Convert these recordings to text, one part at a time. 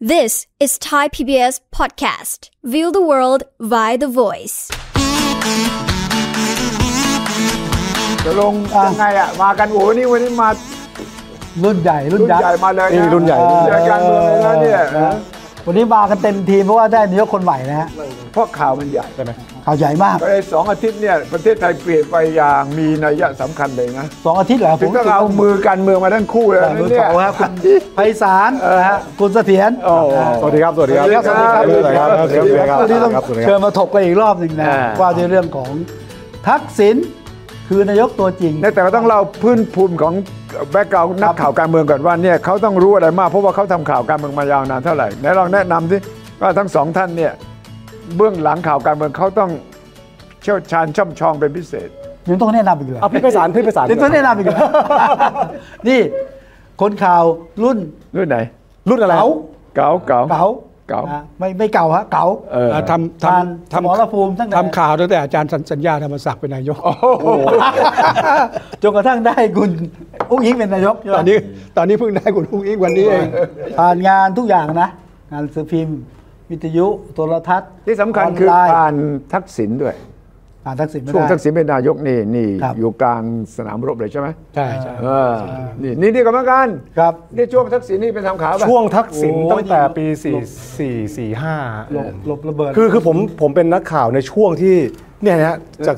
This is Thai PBS podcast. View the world via the voice. จะลงยังไงอ่ะมากันโอ้นี่วันนี้มารุ่นใหญ่มาเลยนะรุ่นใหญ่การเมืองเลยนะเนี่ยวันนี้มากันเต็มทีมเพราะว่าได้นายกคนใหม่นะฮะเพราะข่าวมันใหญ่ใช่ไหมข่าวใหญ่มากไป2 อาทิตย์เนี่ยประเทศไทยเปลี่ยนไปอย่างมีนัยสำคัญเลยนะ 2 อาทิตย์เหรอผมต้องเอามือการเมืองมาทั้งคู่เลยเนี่ยคุณไพศาลคุณเสถียรสวัสดีครับวันนี้ต้องเชิญมาถกกันอีกรอบหนึ่งนะว่าในเรื่องของทักษิณคือนายกตัวจริงแต่ก็ต้องเล่าพื้นภูมิของแบ็คกราวด์นักข่าวการเมืองก่อนว่าเนี่ยเขาต้องรู้อะไรมากเพราะว่าเขาทำข่าวการเมืองมายาวนานเท่าไหร่ไหนลองแนะนำสิว่าทั้งสองท่านเนี่ยเบื้องหลังข่าวการเมืองเขาต้องเชี่ยวชาญช่ำชองเป็นพิเศษยังต้องแนะนำอีกเหรอเอาพี่ไพศาลยังต้องแนะนำอีกเหรอนี่คนข่าวรุ่นไหนรุ่นอะไรเก่าไม่เก่าฮะเก่าทำหมอระภูมิทำข่าวตั้งแต่อาจารย์สัญญาธรรมศักดิ์เป็นนายกจนกระทั่งได้คุณอุ้งอิงเป็นนายกตอนนี้เพิ่งได้คุณอุ้งอิงวันนี้เองผ่านงานทุกอย่างนะงานสื่อพิมพ์วิทยุโทรทัศน์ที่สำคัญคือผ่านทักษิณด้วยช่วงทักษิณเป็นนายกนี่อยู่กลางสนามรบเลยใช่ไหมใช่นี่กรรมการครับนี่ช่วงทักษิณนี่เป็นทำข่าวช่วงทักษิณตั้งแต่ปี4445 ลบระเบิดคือผมเป็นนักข่าวในช่วงที่เนี่ยนะจาก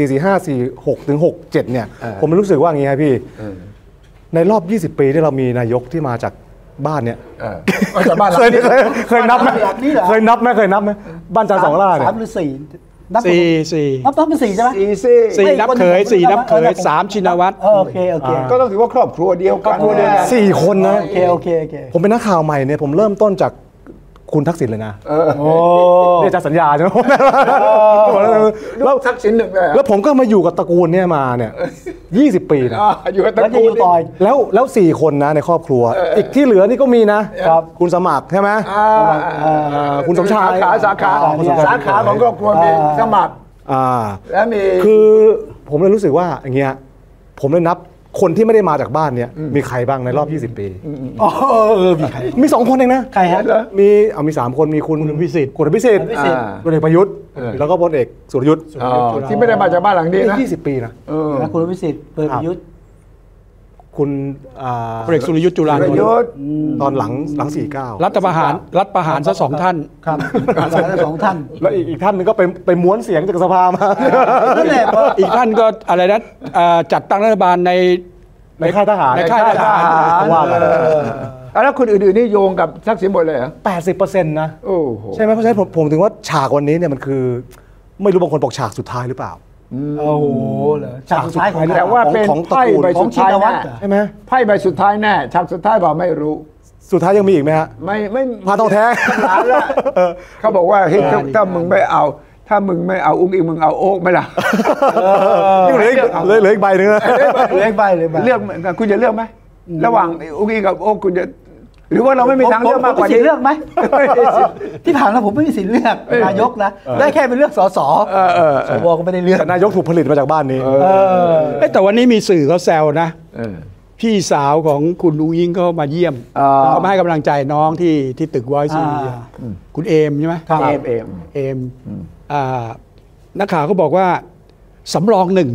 444546ถึง67เนี่ยผมรู้สึกว่าอย่างงี้ครับพี่ในรอบ20 ปีที่เรามีนายกที่มาจากบ้านเนี่ยเคยนับไหมเคยนับไหมบ้านจานสองล่าเนี่ย 3 หรือ 4 นับเป็น4ใช่ไหม 4นับเขย4นับเขย3ชินวัตรโอเคก็ต้องถือว่าครอบครัวเดียวกัน 4 คนนะโอเคผมเป็นนักข่าวใหม่เนี่ยผมเริ่มต้นจากคุณทักษิณเลยนะนี่จะสัญญาใช่ไหมแล้วทักษิณหนึ่งเลยแล้วผมก็มาอยู่กับตระกูลเนี่ยมาเนี่ย20 ปีนะอยู่กับตระกูลต่อยแล้ว4 คนนะในครอบครัวอีกที่เหลือนี่ก็มีนะครับคุณสมัครใช่ไหมคุณสมชายสาขาของครอบครัวมีสมัครแล้วมีคือผมเลยรู้สึกว่าอย่างเงี้ยผมเลยนับคนที่ไม่ได้มาจากบ้านเนี่ยมีใครบ้างในรอบ20 ปีมีใครมี2 คนเองนะใครฮะมี3 คนมีคุณพิสิทธิ์พลเอกประยุทธ์แล้วก็พลเอกสุรยุทธ์ที่ไม่ได้มาจากบ้านหลังนี้นะ 20 ปีนะคุณพิสิทธิ์พลเอกประยุทธ์คุณพลเอกสุรยุทธ์จุลานนท์ตอนหลัง49 รัฐประหารซะ2 ท่านครับ2 ท่านแล้วอีกท่านนึงก็ไปม้วนเสียงจากสภามาอีกท่านก็อะไรนะจัดตั้งรัฐบาลในค่ายทหารว่าแล้วคนอื่นๆนี่โยงกับทักษิณหมดเลยเหรอ 80%นะใช่ไหมเพราะฉะนั้นผมถึงว่าฉากวันนี้เนี่ยมันคือไม่รู้บางคนบอกฉากสุดท้ายหรือเปล่าโอ้โหเหรอฉากสุดท้ายของแต่ว่าเป็นไพ่ใบสุดท้ายแน่ใช่ไหมไพ่ใบสุดท้ายแน่ฉากสุดท้ายบอกไม่รู้สุดท้ายยังมีอีกไหมฮะไม่พาทองแท้เขาบอกว่าถ้ามึงไม่เอาอุ้งอิงมึงเอาโอ๊กไหมล่ะนี่เหลืออีกใบนึงนะเหลืออีกใบเลยเลือกคุณจะเลือกไหมระหว่างอุ้งอิงกับโอ๊กคุณจะหรือว่าเราไม่มีทางเลือกมากกว่านี้เลือกไหมที่ผ่านมาผมไม่มีสิทธิ์เลือกนายกนะได้แค่เป็นเลือกสสสวก็ไม่ได้เลือกนายกถูกผลิตมาจากบ้านนี้แต่วันนี้มีสื่อเขาแซวนะพี่สาวของคุณอุ้งอิงเขามาเยี่ยมเขามาให้กำลังใจน้องที่ตึกไวซีคุณเอมใช่ไหมเอมนักข่าวเขาบอกว่าสำรอง1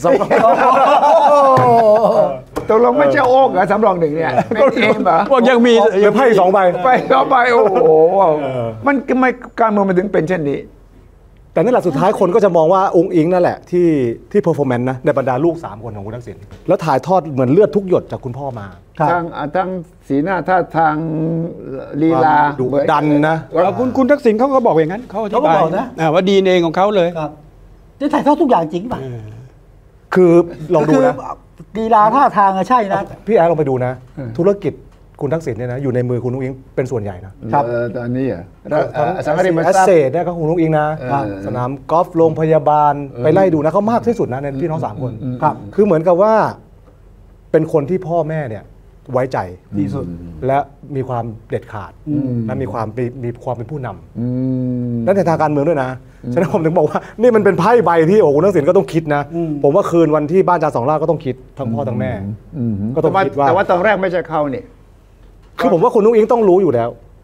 ตกลงไม่ใช่โอ๊กเหรอสำรอง1เนี่ยไม่เอมเหรอว่ายังมีไพ่2 ใบโอ้โหมันไม่การเมืองมันถึงเป็นเช่นนี้แต่นั่นแหละสุดท้ายคนก็จะมองว่าองค์อิงนั่นแหละที่เพอร์ฟอร์แมนซ์นะในบรรดาลูก3 คนของคุณทักษิณแล้วถ่ายทอดเหมือนเลือดทุกหยดจากคุณพ่อมาทั้งสีหน้าท่าทางลีลาดุดันนะคุณทักษิณเขาก็บอกอย่างนั้นเขาอธิบายนะว่าดีเองของเขาเลยจะถ่ายทอดทุกอย่างจริงป่ะคือลองดูนะลีลาท่าทางใช่นะพี่แอร์ลองไปดูนะธุรกิจคุณทักษิณเนี่ยนะอยู่ในมือคุณนุ้งอิงเป็นส่วนใหญ่นะครับตอนนี้สังกัดแอสเซทเนี่ยก็คุณนุ้งอิงนะสนามกอล์ฟโรงพยาบาลไปไล่ดูนะเขามากที่สุดนะในพี่น้อง3 คนครับคือเหมือนกับว่าเป็นคนที่พ่อแม่เนี่ยไว้ใจที่สุดและมีความเด็ดขาดและมีความเป็นผู้นำและในทางการเมืองด้วยนะฉะนั้นผมถึงบอกว่านี่มันเป็นไพ่ใบที่คุณทักษิณก็ต้องคิดนะผมว่าคืนวันที่บ้านจานสองล่าก็ต้องคิดทั้งพ่อทั้งแม่ก็ต้องคิดว่าแต่ว่าตอนแรกไม่ใช่เขาเนี่ยคือผมว่าคุณนุ้งอิงต้องรู้อยู่แล้ว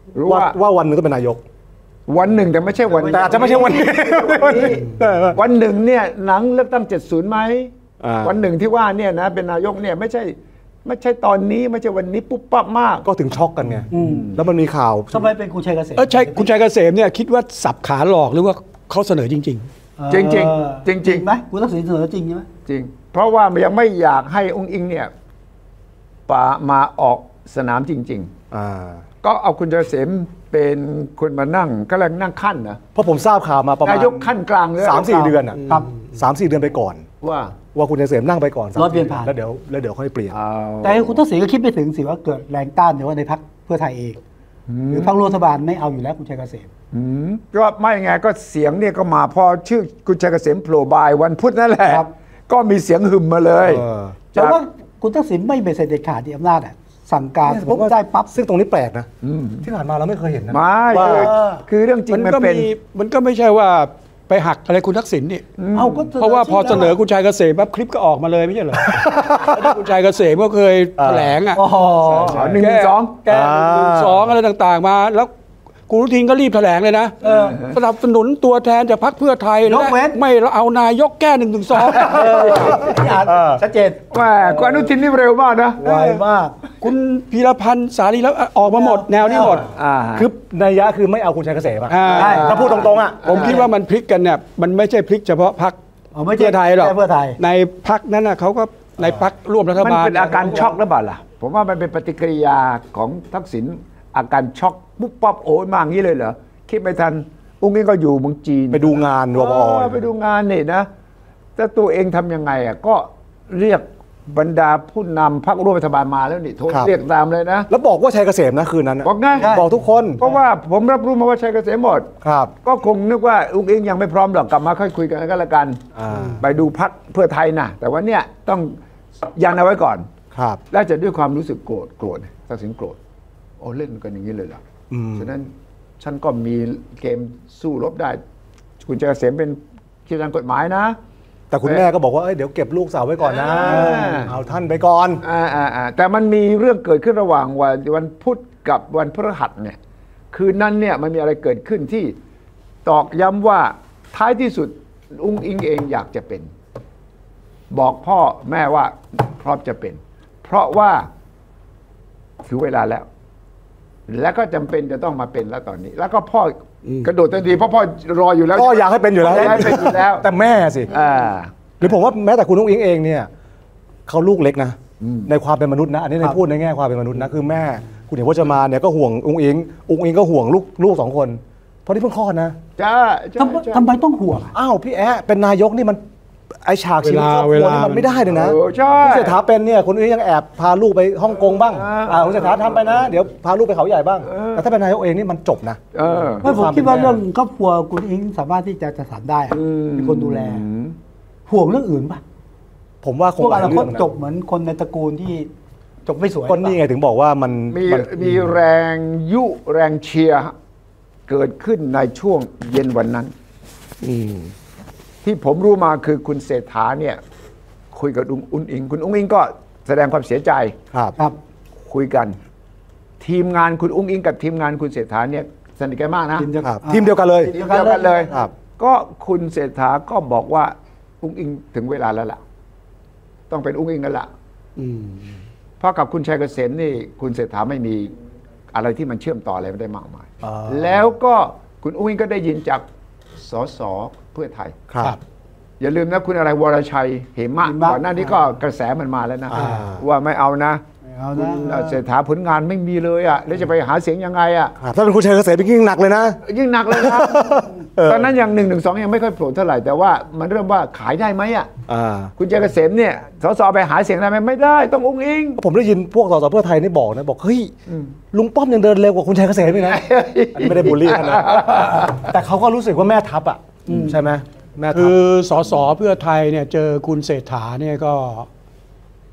รู้ว่าวันหนึ่งต้องเป็นนายกวันหนึ่งแต่ไม่ใช่วันแต่อาจจะไม่ใช่วันนี้วันหนึ่งเนี่ยหลังเลือกตั้ง70ไหมอ่าวันหนึ่งที่ว่าเนี่ยนะเป็นนายกเนี่ยไม่ใช่ตอนนี้ไม่ใช่วันนี้ปุ๊บปั๊บมากก็ถึงช็อกกันไงแล้วมันมีข่าวทำไมเป็นคุณชัยเกษมใช่คุณชัยเกษมเนี่ยคิดว่าสับขาหลอกหรือว่าเขาเสนอจริงจริงๆจริงๆไหมคุณทักษิณเสนอจริงใช่ไหมจริง เพราะว่ายังไม่อยากให้องค์อิงเนี่ยมาออกสนามจริง ๆ ก็เอาคุณชัยเกษมเป็นคนมานั่งก็แรงนั่งขั้นนะเพราะผมทราบข่าวมาประมาณนายกขั้นกลางเลย 3-4 เดือนอ่ะครับ 3-4 เดือนไปก่อนว่าคุณชัยเกษมนั่งไปก่อนรอเปลี่ยนผ่านแล้วเดี๋ยวค่อยเปลี่ยนแต่คุณทักษิณก็คิดไม่ถึงสิว่าเกิดแรงต้านในว่าในพรรคเพื่อไทยเองหรือพรรครัฐบาลไม่เอาอยู่แล้วคุณชัยเกษมก็ไม่ไงก็เสียงเนี่ยก็มาพอชื่อคุณชัยเกษมโผล่บ่ายวันพุธนั่นแหละครับก็มีเสียงหึมมาเลยแต่ว่าคุณทักษิณไม่เบ็ดเสร็จเด็ดขาดที่อำนาจอ่ะสั่งการปุ๊บได้ปั๊บซึ่งตรงนี้แปลกนะที่ผ่านมาเราไม่เคยเห็นนะไม่ว่าคือเรื่องจริงๆมันก็เป็นมันก็ไม่ใช่ว่าไปหักอะไรคุณทักษิณนี่เอาก็เพราะว่าพอเสนอคุณชัยเกษมปั๊บคลิปก็ออกมาเลยไม่ใช่เหรอ แล้วที่คุณชัยเกษมก็เคยแถลงอ่ะอ๋อ 112 แก้112อะไรต่างๆมา แล้วคุณอนุทินก็รีบแถลงเลยนะสนับสนุนตัวแทนจากพรรคเพื่อไทยและไม่เอานายกแก้112 ที่อ่านชัดเจนแหม่คุณอนุทินนี่เร็วมากนะไวมากคุณพีรพันธ์สารีแล้วออกมาหมดแนวนี้หมดคือนัยยะคือไม่เอาคุณชัยเกษมอะใช่ถ้าพูดตรงๆอ่ะผมคิดว่ามันพลิกกันเนี่ยมันไม่ใช่พลิกเฉพาะพรรคไม่ใช่เพื่อไทยหรอกแค่เพื่อไทยในพรรคนั้นน่ะเขาก็ในพรรคร่วมรัฐมันบาลเป็นอาการช็อกหรือเปล่าล่ะ ผมว่ามันเป็นปฏิกิริยาของทักษิณอาการช็อกปุ๊บปั๊บโอ้ยมาอย่างนี้เลยเหรอคิดไม่ทันอุ้งอิงก็อยู่เมืองจีนไปดูงานวปอไปดูงานนี่นะแต่ตัวเองทำยังไงอ่ะก็เรียกบรรดาผู้นำพรรคร่วมรัฐบาลมาแล้วนี่โทรเรียกตามเลยนะแล้วบอกว่าชัยเกษมนะคืนนั้นน่ะบอกไงบอกทุกคนเพราะว่าผมรับรู้มาว่าชัยเกษมหมดครับก็คงนึกว่าอุ้งอิงยังไม่พร้อมหรอกกลับมาค่อยคุยกันก็แล้วกัน ไปดูพรรคเพื่อไทยนะแต่ว่าเนี่ยต้องยันเอาไว้ก่อนครับแล้วจะด้วยความรู้สึกโกรธทักษิณโกรธโอ้เล่นกันอย่างนี้เลยเหรอฉะนั้นฉันก็มีเกมสู้รบได้คุณชัยเกษมเป็นที่ทางกฎหมายนะแต่คุณแม่ก็บอกว่าเดี๋ยวเก็บลูกสาวไว้ก่อนนะ เอาท่านไปก่อนแต่มันมีเรื่องเกิดขึ้นระหว่างวันพุธกับวันพฤหัสเนี่ยคืนนั้นเนี่ยมันมีอะไรเกิดขึ้นที่ตอกย้ำว่าท้ายที่สุดอุ้งอิงเองอยากจะเป็น บอกพ่อแม่ว่าพร้อมจะเป็น เพราะว่าถึงเวลาแล้ว แล้วก็จำเป็นจะต้องมาเป็นแล้วตอนนี้ แล้วก็พ่อกระโดดทันทีเพราะพ่อรออยู่แล้วพ่ออยากให้เป็นอยู่แล้วอยากให้เป็นอยู่แล้วแต่แม่สิอ่าหรือผมว่าแม้แต่คุณนุ้งอิงเองเนี่ยเขาลูกเล็กนะในความเป็นมนุษย์นะอันนี้ในพูดในแง่ความเป็นมนุษย์นะคือแม่คุณเห็นพจมานเนี่ยก็ห่วงอุ้งอิงก็ห่วงลูก2 คนเพราะนี่เพิ่งคลอดนะจ้าทำไมต้องห่วงอะอ้าวพี่แอะเป็นนายกนี่มันไอฉากชีวิตครอบครัวนี่มันไม่ได้เลยนะใช่คุณเศรษฐาเป็นเนี่ยคุณอุ้งยังแอบพาลูกไปฮ่องกงบ้างคุณเศรษฐาทำไปนะเดี๋ยวพาลูกไปเขาใหญ่บ้างแต่ถ้าเป็นนายกเองนี่มันจบนะไม่ผมคิดว่าเรื่องครอบครัวคุณอิงสามารถที่จะจัดสรรได้อะมีคนดูแลห่วงเรื่องอื่นป่ะผมว่าคพงวกหอลายนาคเรื่ตองนะจบเหมือนคนในตระกูลที่จบไม่สวยก็นี่ไงถึงบอกว่ามันมีแรงยุแรงเชียร์เกิดขึ้นในช่วงเย็นวันนั้นที่ผมรู้มาคือคุณเศรษฐาเนี่ยคุยกับอุ้งอิงคุณอุ้งอิงก็แสดงความเสียใจครับคุยกัน ทีมงานคุณอุ้งอิงกับทีมงานคุณเศรษฐาเนี่ยสนิทกันมากนะทีมเดียวกันเลยทีมเดียวกันเลยครับก็คุณเศรษฐาก็บอกว่าอุ้งอิงถึงเวลาแล้วล่ะต้องเป็นอุ้งอิงกันละเพราะกับคุณชัยเกษมนี่คุณเศรษฐาไม่มีอะไรที่มันเชื่อมต่ออะไรไม่ได้มากมายแล้วก็คุณอุ้งอิงก็ได้ยินจากสสเพื่อไทยครับอย่าลืมนะคุณอะไรวรชัยเหมะก่อนหน้านี้ก็กระแสมันมาแล้วนะว่าไม่เอานะเอาคุนะณเศรษฐาผลงานไม่มีเลยอ่ะแล้วจะไปหาเสียงยังไงอ่ะถ้าเป็นคุณชัยเกษมยิ่งหนักเลยนะยิ่งหนักเลยนะตอนนั้นยัง112ยังไม่ค่อยโผล่เท่าไหร่แต่ว่ามันเริ่มว่าขายได้ไหมอ่ะคุณชัยเกษมเนี่ยสสไปหาเสียงได้ไหมไม่ได้ต้องอุ้งอิงผมได้ยินพวกสสเพื่อไทยนี่บอกนะบอกเฮ้ยลุงป้อมยังเดินเร็วกว่าคุณชัยเกษมอีกนะอันนี้ไม่ได้บูลลี่นะแต่เขาก็รู้สึกว่าแม่ทัพอ่ะใช่ไหมแม่ทัคืพอสสเพื่อไทยเนี่ยเจอคุณเศรษฐาเนี่ยก็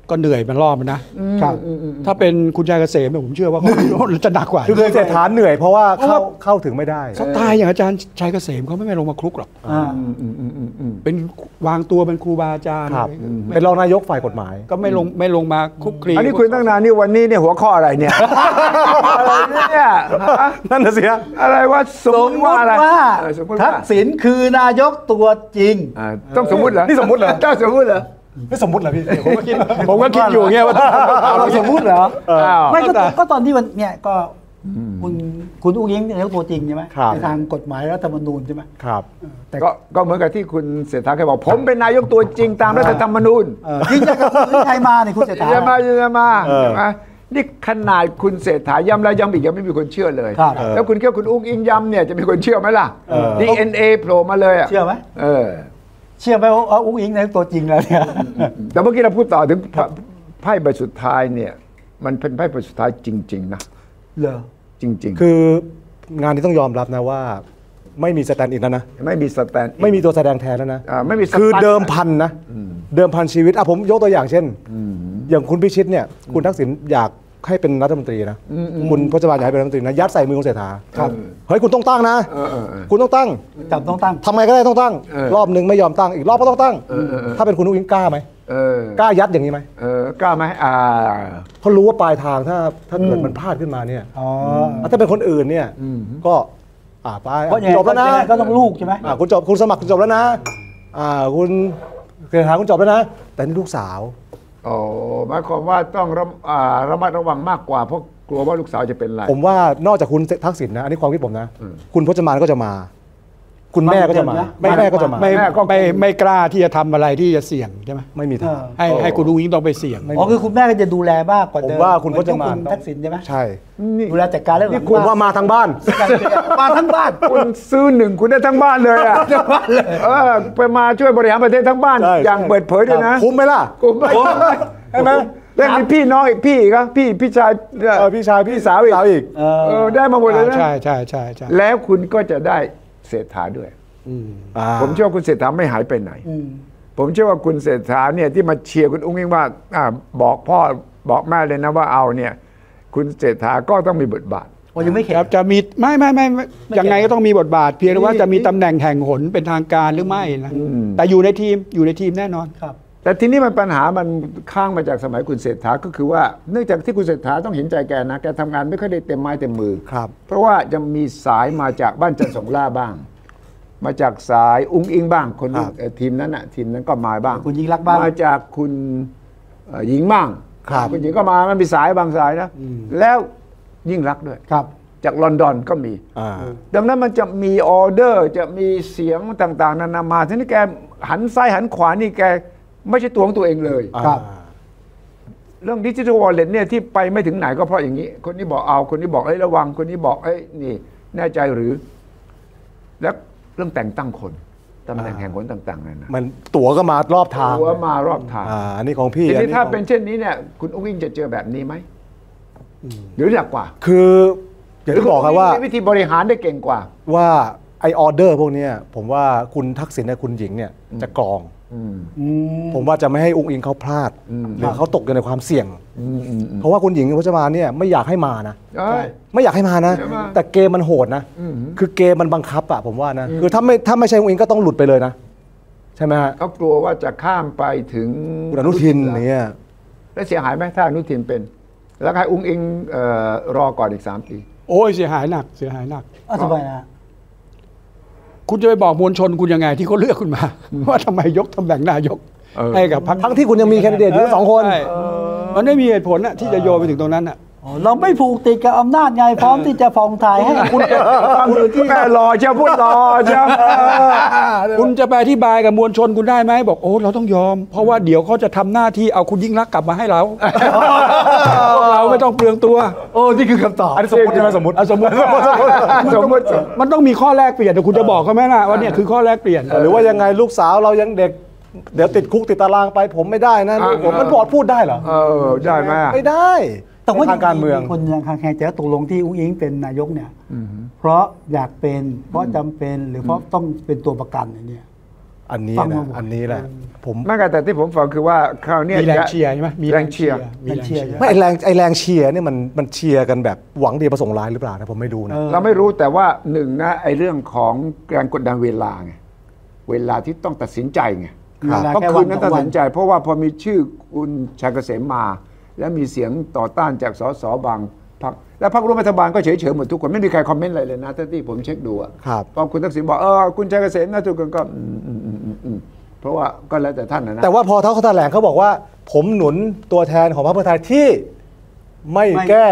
ก็เหนื่อยมันรอบมันนะครับถ้าเป็นคุณชายเกษมเนี่ยผมเชื่อว่าเขาจะหนักกว่าคือเศรษฐาเหนื่อยเพราะว่าเข้าถึงไม่ได้สไตล์อย่างอาจารย์ชัยเกษมเขาไม่ลงมาคลุกหรอกเป็นวางตัวเป็นครูบาอาจารย์ครับเป็นรองนายกฝ่ายกฎหมายก็ไม่ลงมาคลุกคลีอันนี้คุยตั้งนานนี่วันนี้เนี่ยหัวข้ออะไรเนี่ย อะไรเนี่ยนั่นน่ะสิฮะอะไรว่าสมสมมติมว่าติอะไรว่าสมมติทัว่ากษิณคือนายกตัวจริงต้องสมมติเหรอนี่สมมุติเหรอต้องสมมติเหรอไม่สมมุติเหรอพี่ผมก็คิดอยู่เงี้ยว่าเราสมมติเหรออ้าวไม่ก็ตอนที่วันเนี่ยก็คุณอุ้งอิงนายกตัวจริงใช่ไหมครับในทางกฎหมายรัฐธรรมนูญใช่ไหมครับแต่ก็เหมือนกับที่คุณเศรษฐาเคยบอกผมเป็นนายกตัวจริงตามรัฐธรรมนูญยิ่งจะกับคุณชัยมาเนี่ยคุณเศรษฐาจะมาจะมาเออใช่ไหมนี่ขนาดคุณเศรษฐาย้ำแล้วย้ำอีกยังไม่มีคนเชื่อเลยครับแล้วคุณคิดว่าคุณอุ้งอิงย้ำเนี่ยจะมีคนเชื่อไหมล่ะเออ DNA โผล่มาเลยอะเชื่อไหมเออเชื่อไหมว่าอุ้งอิงนายกตัวจริงแล้วเนี่ยแต่เมื่อกี้เราพูดต่อถึงไพ่ใบสุดท้ายเนี่ยมันเป็นไพ่ใบสุดท้ายจริง ๆ นะเหรอจริงคืองานนี้ต้องยอมรับนะว่า ไม่มีสแตนด์อินแล้วนะๆ ไม่มีสแตนด์ไม่มีตัวแสดงแทนแล้วนะไม่มีสคือตันเดิมพันนะเดิมพันชีวิตผมยกตัวอย่างเช่น อย่างคุณพิชิตเนี่ยคุณทักษิณอยากให้เป็นรัฐมนตรีนะคุณพจมานอยากให้เป็นรัฐมนตรีนะยัดใส่มือคุณเศรษฐาเฮ้ยคุณต้องตั้งนะคุณต้องตั้งจับต้องตั้งทำไงก็ได้ต้องตั้งเออรอบหนึ่งไม่ยอมตั้งอีกรอบก็ต้องตั้ง ถ้าเป็นคุณอุ้งอิงกล้าไหม กล้ายัดอย่างนี้ไหมกล้าไหมเพราะรู้ว่าปลายทางถ้าเกิดมันพลาดขึ้นมาเนี่ยอ๋อถ้าเป็นคนอื่นเนี่ยก็ไปเพราะยังไงจบแล้วนะยังไงก็ต้องลูกใช่ไหมคุณจบคุณสมัครคุณจบแล้วนะคุณเศรษฐาคุณจบแล้วนะแต่นี่ลูกสาวโอ้หมายความว่าต้องระมัดระวังมากกว่าเพราะกลัวว่าลูกสาวจะเป็นอะไรผมว่านอกจากคุณทักษิณนะอันนี้ความคิดผมนะ คุณพจมานก็จะมา คุณแม่ก็จะมา แม่ก็จะมาไม่กล้าที่จะทำอะไรที่จะเสี่ยงใช่ไหมไม่มีทางให้คุณอุ้งอิงต้องไปเสี่ยงอ๋อคือคุณแม่ก็จะดูแลมากกว่าผมเดิมว่าคุณพจมานเหอที่คุณทักษิณใช่ไหมใช่ดูแลจัดการเรื่องหลังผมว่ามาทางบ้านมาทั้งบ้านคุณซื้อหนึ่งคุณได้ทั้งบ้านเลยอ่ะทั้งบ้านเลยไปมาช่วยบริหารประเทศทั้งบ้านใช่อย่างเปิดเผยด้วยนะคุ้มไหมล่ะคุ้มไหมใช่ไหมแล้วมีพี่น้องอีกพี่ก็พี่ชายพี่ชายพี่สาวอีกอีกได้มาหมดเลยนะใช่แล้วคุณก็จะได้เศรษฐาด้วย ผมเชื่อว่าคุณเศรษฐาไม่หายไปไหน ผมเชื่อว่าคุณเศรษฐาเนี่ยที่มาเชียร์คุณอุ้งอิงว่าบอกพ่อบอกแม่เลยนะว่าเอาเนี่ยคุณเศรษฐาก็ต้องมีบทบาทโอ้ยังไม่เข็ดครับจะมีไม่ยังไงก็ต้องมีบทบาท เพียงแต่ว่าจะมีตำแหน่งแห่งหนเป็นทางการหรือไม่นะแต่อยู่ในทีมแน่นอนครับแต่ทีนี้มันปัญหามันข้างมาจากสมัยคุณเศรษฐาก็คือว่าเนื่องจากที่คุณเศรษฐาต้องเห็นใจแกนะแกทำงานไม่ค่อยได้เต็มไม้เต็มมือครับเพราะว่าจะมีสายมาจากบ้านจันทร์สงขลาบ้าง มาจากสายอุ้งอิงบ้างคนนั้นทีมนั้นทีมนั้นก็มาบ้างคุณยิ่งรักษณ์บ้างมาจากคุณหญิงบ้างครับคุณหญิงก็มามันมีสายบางสายนะแล้วยิ่งรักษณ์ด้วยครับจากลอนดอนก็มี ดังนั้นมันจะมีออเดอร์จะมีเสียงต่างๆนานามาทีนี้แกหันซ้ายหันขวานี่แกไม่ใช่ตัวของตัวเองเลยครับเรื่องดิจิทัลวอลเล็ตเนี่ยที่ไปไม่ถึงไหนก็เพราะอย่างนี้ คนนี้บอกเอาคนนี้บอกระวังคนนี้บอกนี่แน่ใจหรือ แล้วเรื่องแต่งตั้งคนตำแหน่งแห่งคนต่างๆนั่นนะมันตั๋วก็มารอบทางหัวมารอบทางอันนี้ของพี่ทีอันี้ถ้าของเป็นเช่นนี้เนี่ยคุณอุ้งอิงจะเจอแบบนี้ไหมหรือหนักกว่าคืออย่างที่บอกครับว่ามีวิธีบริหารได้เก่งกว่าว่าไอออเดอร์พวกเนี้ยผมว่าคุณทักษิณและคุณหญิงเนี่ยจะกรอง ผมว่าจะไม่ให้อุ้งอิงเขาพลาดหรือเขาตกอยู่ในความเสี่ยง เพราะว่าคุณหญิงพจมานเนี่ยไม่อยากให้มานะ ไม่อยากให้มานะใช่ไหมแต่เกมมันโหดนะ คือเกมมันบังคับอะผมว่านะ คือถ้าไม่ใช่อุ้งอิงก็ต้องหลุดไปเลยนะ ใช่ไหมฮะเขากลัวว่าจะข้ามไปถึงคุณอนุทินเนี่ยแล้วเสียหายไหมถ้าอนุทินเป็น แล้วให้อุ้งอิงรอก่อนอีก3 ปีโอ้ยเสียหายหนักทำไมนะคุณจะไปบอกมวลชนคุณยังไงที่เขาเลือกคุณมา ว่าทำไมยกตำแหน่งนายกให้กับพรรคทั้งที่คุณยังมีแคนดิเดตอยู่สองคนใช่มันไม่มีเหตุผลนะที่จะโยนไปถึงตรงนั้นอ่ะเราไม่ผูกติดกับอำนาจไงพร้อมที่จะฟองถ่ายให้คุณแม่รอเจ้าพูดรอเจ้าคุณจะไปอธิบายกับมวลชนคุณได้ไหมบอกโอ้เราต้องยอม เพราะว่าเดี๋ยวเขาจะทำหน้าที่เอาคุณยิ่งรักษณ์กลับมาให้เราพวกเราไม่ต้องเปลืองตัวโอ้นี่คือคำตอบอันนี้สมมติใช่ไหมสมมติสมมติมันต้องมีข้อแลกเปลี่ยนแต่คุณจะบอกเขาไหมนะว่าเนี่ยคือข้อแลกเปลี่ยนหรือว่ายังไงลูกสาวเรายังเด็ก เดี๋ยวติดคุกติดตารางไปผมไม่ได้นะผมมันบอดพูดได้เหรอได้ไหมไม่ได้แต่ว่าทางการเมืองคนยังคางแคงใจว่าตกลงที่อุ้งอิงเป็นนายกเนี่ยเพราะอยากเป็นเพราะจำเป็นหรือเพราะต้องเป็นตัวประกันอย่างเนี้ยอันนี้นะอันนี้แหละผมไม่กันแต่ที่ผมฟังคือว่าคราวนี้มีแรงเชียร์ใช่ไหมมีแรงเชียร์มีแรงเชียร์ไม่ไอแรงเชียร์เนี่ยมันเชียร์กันแบบหวังดีประสงค์ร้ายหรือเปล่านะผมไม่ดูนะเราไม่รู้แต่ว่าหนึ่งนะไอ้เรื่องของการกดดันเวลาไงเวลาที่ต้องตัดสินใจไงครับต้องคืนนั้นตัดสินใจ เพราะว่าพอมีชื่อคุณชัยเกษมมา แล้วมีเสียงต่อต้านจากสสบางพรรคและพรรคร่วมรัฐบาลก็เฉยๆหมดทุกคนไม่มีใครคอมเมนต์อะไรเลยนะที่ผมเช็คดูอะครับพอคุณทักษิณบอกคุณชัยเกษมนะทุกคนก็เพราะว่าก็แล้วแต่ท่านนะแต่ว่าพอเขาแถลงเขาบอกว่าผมหนุนตัวแทนของพรรคเพื่อไทยที่ไม่แก้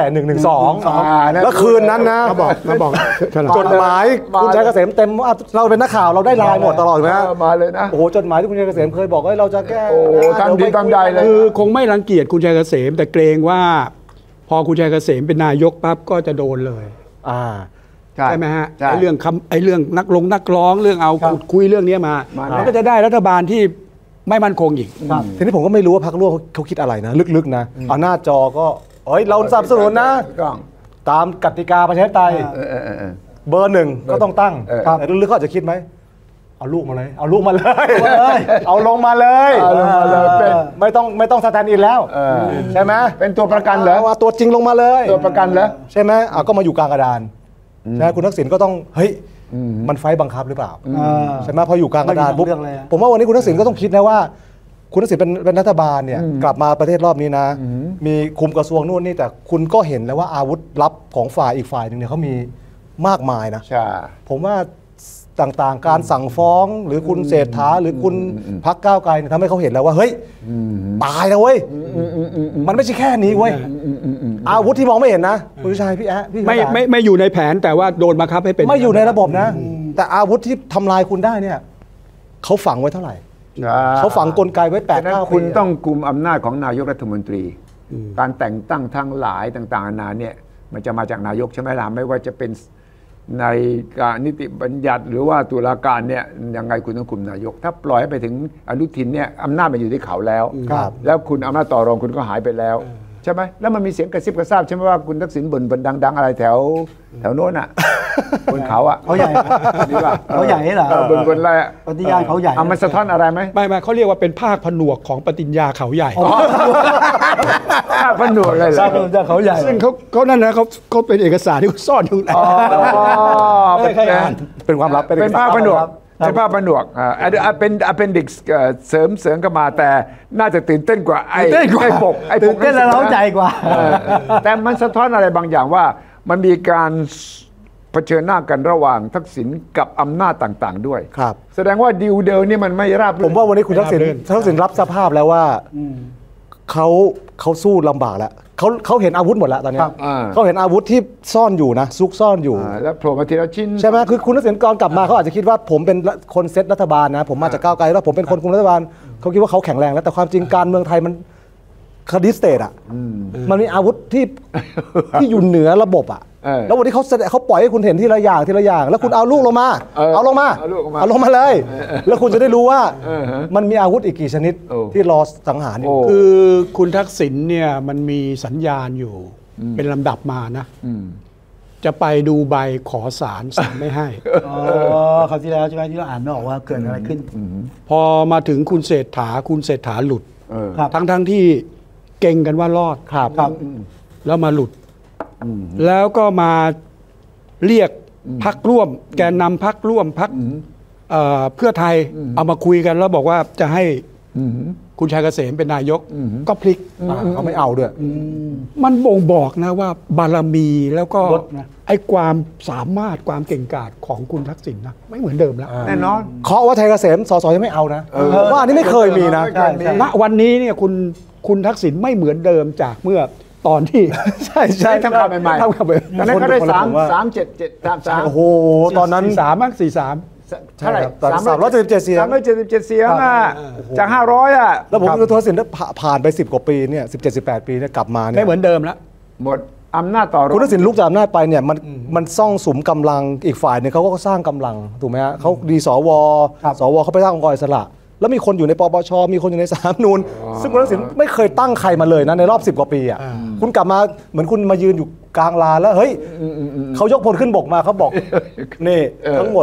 112แล้วคืนนั้นนะมาบอกจดหมายคุณชัยเกษมเต็มเราเป็นนักข่าวเราได้ไลน์หมดตลอดไหมมาเลยนะโอ้โหจดหมายที่คุณชัยเกษมเคยบอกว่าเราจะแก้โอ้ทำดีทำใดเลยคือคงไม่รังเกียจคุณชัยเกษมแต่เกรงว่า พอคุณชัยเกษมเป็นนายกปั๊บก็จะโดนเลย ใช่ไหมฮะใช่ไอ้เรื่องนักร้องเรื่องเอาขุดคุยเรื่องนี้มา มันก็จะได้รัฐบาลที่ไม่มั่นคงอีกทีนี้ผมก็ไม่รู้ว่าพรรคร่วมเขาคิดอะไรนะลึกๆนะเอาหน้าจอก็เราสนับสนุนนะ ตามกติกาประชาธิปไตยเบอร์หนึ่งก็ต้องตั้งแต่ลึกๆเขาอาจจะคิดไหมเอาลูกมาเลยเอาลูกมาเลยเอาลงมาเลยไม่ต้องสแตนด์อินแล้วใช่ไหมเป็นตัวประกันเหรอเอาตัวจริงลงมาเลยตัวประกันเหรอใช่ไหมก็มาอยู่กลางกระดานใช่ไหมคุณทักษิณก็ต้องเฮ้ยมันไฟบังคับหรือเปล่าใช่ไหมพออยู่กลางกระดานปุ๊บผมว่าวันนี้คุณทักษิณก็ต้องคิดนะว่าคุณทักษิณเป็นรัฐบาลเนี่ยกลับมาประเทศรอบนี้นะมีคุมกระทรวงนู่นนี่แต่คุณก็เห็นแล้วว่าอาวุธลับของฝ่ายอีกฝ่ายหนึ่งเนี่ยเขามีมากมายนะใช่ผมว่าต่างๆการสั่งฟ้องหรือคุณเศรษฐาหรือคุณพรรคก้าวไกลเนี่ยทำให้เขาเห็นแล้วว่าเฮ้ยตายนะเว้ยมันไม่ใช่แค่นี้เว้ยอาวุธที่มองไม่เห็นนะคุณชัยพี่แอ๊ะพี่ไม่อยู่ในแผนแต่ว่าโดนบังคับให้เป็นไม่อยู่ในระบบนะ แต่อาวุธที่ทำลายคุณได้เนี่ยเขาฝังไว้เท่าไหร่เขาฝังกลไกไว้8-9 ปีคุณต้องกุมอำนาจของนายกรัฐมนตรีการแต่งตั้งทั้งหลายต่างๆนานาเนี่ยมันจะมาจากนายกใช่ไหมล่ะไม่ว่าจะเป็นในการนิติบัญญัติหรือว่าตุลาการเนี่ยยังไงคุณต้องคุมนายกถ้าปล่อยให้ไปถึงอนุทินเนี่ยอำนาจมันอยู่ที่เขาแล้วแล้วคุณอำนาจต่อรองคุณก็หายไปแล้วใช่ไหมแล้วมันมีเสียงกระซิบกระซาบใช่ไหมว่าคุณทักษิณบ่นดังๆอะไรแถวโน้นอ่ะบนเขาอ่ะเขาใหญ่ดีป่ะเขาใหญ่เหรอบนอะไรปฏิญาณเขาใหญ่มันสะท้อนอะไรไหมไม่เขาเรียกว่าเป็นภาคผนวกของปฏิญญาเขาใหญ่ภาคผนวกเลยเหรอภาคผนวกเขาใหญ่ซึ่งเขานั่นนะเขาเป็นเอกสารที่ซ่อนอยู่แล้วเป็นความลับเป็นภาคผนวกเป็นภาพผนวกเป็น appendix เสริมเข้ามาแต่น่าจะตื่นเต้นกว่าไอ้ปกตื่นเต้นและเร้าใจกว่าแต่มันสะท้อนอะไรบางอย่างว่ามันมีการเผชิญหน้ากันระหว่างทักษิณกับอำนาจต่างๆด้วยครับแสดงว่าดีลเดิมนี่มันไม่ราบรื่นผมว่าวันนี้คุณทักษิณรับสภาพแล้วว่าเขาสู้ลำบากแล้วเขาเห็นอาวุธหมดแล้วตอนนี้เขาเห็นอาวุธที่ซ่อนอยู่นะซุกซ่อนอยู่แล้วโผล่มาทีละชิ้นใช่ไหมคือคุณทักษิณก่อนกลับมาเขาอาจจะคิดว่าผมเป็นคนเซตรัฐบาลนะผมมาจากก้าวไกลแล้วผมเป็นคนคุมรัฐบาลเขาคิดว่าเขาแข็งแรงแล้วแต่ความจริงการเมืองไทยมันคดีสเตทอ่ะมันมีอาวุธที่อยู่เหนือระบบอ่ะแล้ววันนี้เขาปล่อยให้คุณเห็นทีละอย่างแล้วคุณเอาลูกลงมาเอาลงมาเลยแล้วคุณจะได้รู้ว่ามันมีอาวุธอีกกี่ชนิดที่รอสังหารคือคุณทักษิณเนี่ยมันมีสัญญาณอยู่เป็นลำดับมานะจะไปดูใบขอศาลไม่ให้คราวที่แล้วใช่ไหมที่เราอ่านไม่ออกว่าเกิดอะไรขึ้นพอมาถึงคุณเศรษฐาหลุดทั้งที่เก่งกันว่ารอดแล้วมาหลุดแล้วก็มาเรียกพรรคร่วมแกนนำพรรคร่วมพรรคเพื่อไทยเอามาคุยกันแล้วบอกว่าจะให้คุณชัยเกษมเป็นนายกก็พลิกเขาไม่เอาด้วยมันบ่งบอกนะว่าบารมีแล้วก็ไอ้ความสามารถความเก่งกาจของคุณทักษิณนะไม่เหมือนเดิมแล้วแน่นอนเคาะว่าชัยเกษมสสยังไม่เอานะว่าอันนี้ไม่เคยมีนะณวันนี้เนี่ยคุณทักษิณไม่เหมือนเดิมจากเมื่อตอนที่ใช่ทำข่าวใหม่ๆตอนนั้นก็ได้377 โอ้โหตอนนั้นเท่าไหร่ 377 เสียง 377 เสียงอ่ะจาก500อ่ะแล้วผมคือทักษิณผ่านไป10 กว่าปีเนี่ย17-18 ปีเนี่ยกลับมาเนี่ยไม่เหมือนเดิมแล้วหมดอำนาจต่อรองคุณทักษิณลุกจากอำนาจไปเนี่ยมันซ่องสุมกำลังอีกฝ่ายเนี่ยเขาก็สร้างกำลังถูกไหมฮะเขาดีสวเขาไปสร้างองค์กรอิสระแล้วมีคนอยู่ในปปชมีคนอยู่ในศาลนูนซึ่งคุณทักษิณไม่เคยตั้งใครมาเลยนะในรอบ10 กว่าปีอ่ะคุณกลับมาเหมือนคุณมายืนอยู่กลางลานแล้วเฮ้ยเขายกพลขึ้นบกมาเขาบอกนี่ทั้งหมดเนี่ย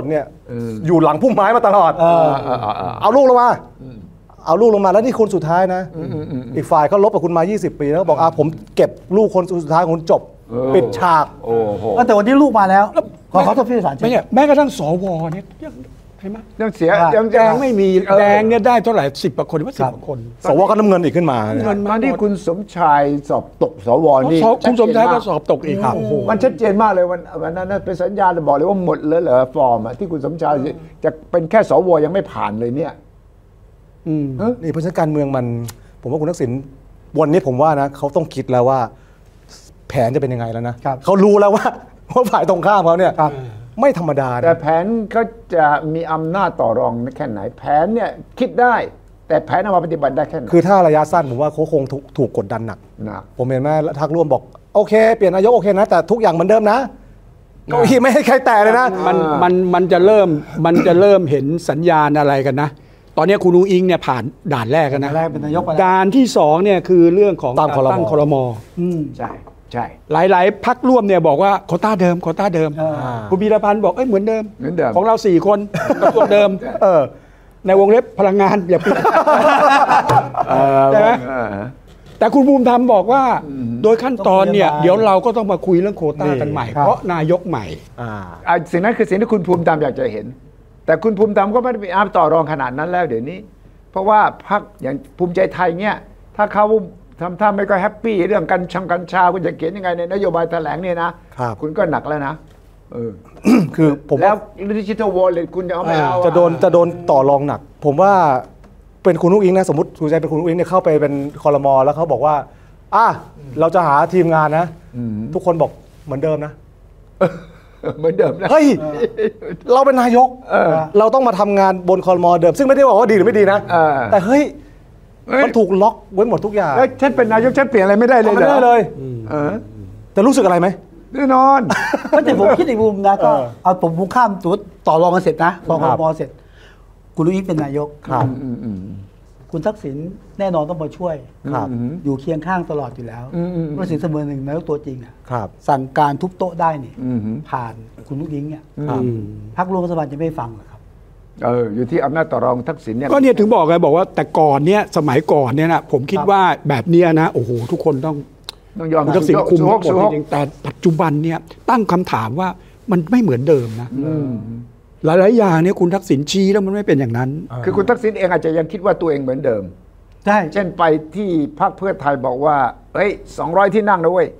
อยู่หลังพุ่มไม้มาตลอดเอาลูกลงมาเอาลูกลงมาแล้วนี่คนสุดท้ายนะอีกฝ่ายเขาลบกับคุณมา20 ปีแล้วก็บอกผมเก็บลูกคนสุดท้ายของคุณจบปิดฉากโอ้โหแต่วันนี้ลูกมาแล้วขอโทษพี่สารไม่ใช่แม้กระทั่งสวเนี่ยเห็นไหมยังเสียยังแดงไม่มีแดงเนี่ยได้เท่าไหร่10 กว่าคนว่า10 กว่าคนสวก็น้ำเงินอีกขึ้นมาตอนที่คุณสมชายสอบตกสวนี่คุณสมชายก็สอบตกอีกมันชัดเจนมากเลยวันนั้นเป็นสัญญาณบอกเลยว่าหมดเลยเหรอฟอร์มที่คุณสมชายจะเป็นแค่สวยังไม่ผ่านเลยเนี่ยนี่เพราะฉะนั้นการเมืองมันผมว่าคุณทักษิณวันนี้ผมว่านะเขาต้องคิดแล้วว่าแผนจะเป็นยังไงแล้วนะเขารู้แล้วว่าฝ่ายตรงข้ามเขาเนี่ยไม่ธรรมดาแต่แผนเขาจะมีอำนาจต่อรองแค่ไหนแผนเนี่ยคิดได้แต่แผนเอามาปฏิบัติได้แค่ไหนคือถ้าระยะสั้นผมว่าเขาคงถูกกดดันหนักผมเห็นไหมทักร่วมบอกโอเคเปลี่ยนนายกโอเคนะแต่ทุกอย่างเหมือนเดิมนะเก้าอี้ไม่ให้ใครแตะเลยนะมันจะเริ่มเห็นสัญญาณอะไรกันนะตอนนี้คุณอุ้งอิงเนี่ยผ่านด่านแรกกันนะด่านที่2เนี่ยคือเรื่องของการตั้งครม. ใช่หลายๆพรรคร่วมเนี่ยบอกว่าโควต้าเดิมคุณบีรพันธ์บอกเหมือนเดิมของเรา4 คนกระทรวงเดิมในวงเล็บพลังงานอย่าปิดใช่ไหมแต่คุณภูมิธรรมบอกว่าโดยขั้นตอนเนี่ยเดี๋ยวเราก็ต้องมาคุยเรื่องโควต้ากันใหม่เพราะนายกใหม่สิ่งนั้นคือสิ่งที่คุณภูมิธรรมอยากจะเห็นแต่คุณภูมิธรรมก็ไม่ได้มีอำนาจต่อรองขนาดนั้นแล้วเดี๋ยวนี้เพราะว่าพรรคอย่างภูมิใจไทยเนี่ยถ้าเขาทำท่าไม่ก็แฮปปี้เรื่องกัญชาคุณจะเขียนยังไงในนโยบายแถลงเนี่ยนะคุณก็หนักแล้วนะคือผมแล้วดิจิทัลวอลเล็ตคุณจะเอาไม่เอาจะโดนต่อรองหนักผมว่าเป็นคุณอุ้งอิงนะสมมติคุณใจเป็นคุณอุ้งอิงเนี่ยเข้าไปเป็นครม.แล้วเขาบอกว่าเราจะหาทีมงานนะทุกคนบอกเหมือนเดิมนะเหมือนเดิมนะเฮ้ยเราเป็นนายกเราต้องมาทำงานบนครม.เดิมซึ่งไม่ได้บอกว่าดีหรือไม่ดีนะแต่เฮ้ยมันถูกล็อกไว้หมดทุกอย่างแล้วฉันเป็นนายกฉันเปลี่ยนอะไรไม่ได้เลยไม่ได้เลยแต่รู้สึกอะไรไหมแน่นอนแต่ผมคิดอีกมุมนะก็เอาผมมุ่งข้ามตัวต่อรองกันเสร็จนะพอครม.เสร็จคุณอุ้งอิงเป็นนายกคุณทักษิณแน่นอนต้องมาช่วยอยู่เคียงข้างตลอดอยู่แล้วทักษิณเสมือนหนึ่งนายกตัวจริงสั่งการทุบโต๊ะได้นี่ผ่านคุณอุ้งอิงเนี่ยพรรคร่วมรัฐบาลจะไม่ฟังหรอกครับอยู่ที่อำนาจต่อรองทักษิณเนี่ยก็เนี่ยถึงบอกไงบอกว่าแต่ก่อนเนี่ยสมัยก่อนเนี่ยนะผมคิดว่าแบบนี้นะโอ้โหทุกคนต้องยอมทักษิณคุมหมดจริงแต่ปัจจุบันเนี่ยตั้งคำถามว่ามันไม่เหมือนเดิมนะหลายๆอย่างเนี่ยคุณทักษิณชี้แล้วมันไม่เป็นอย่างนั้นคือคุณทักษิณเองอาจจะยังคิดว่าตัวเองเหมือนเดิมใช่เช่นไปที่พรรคเพื่อไทยบอกว่าเฮ้ย200 ที่นั่งนะเว้ย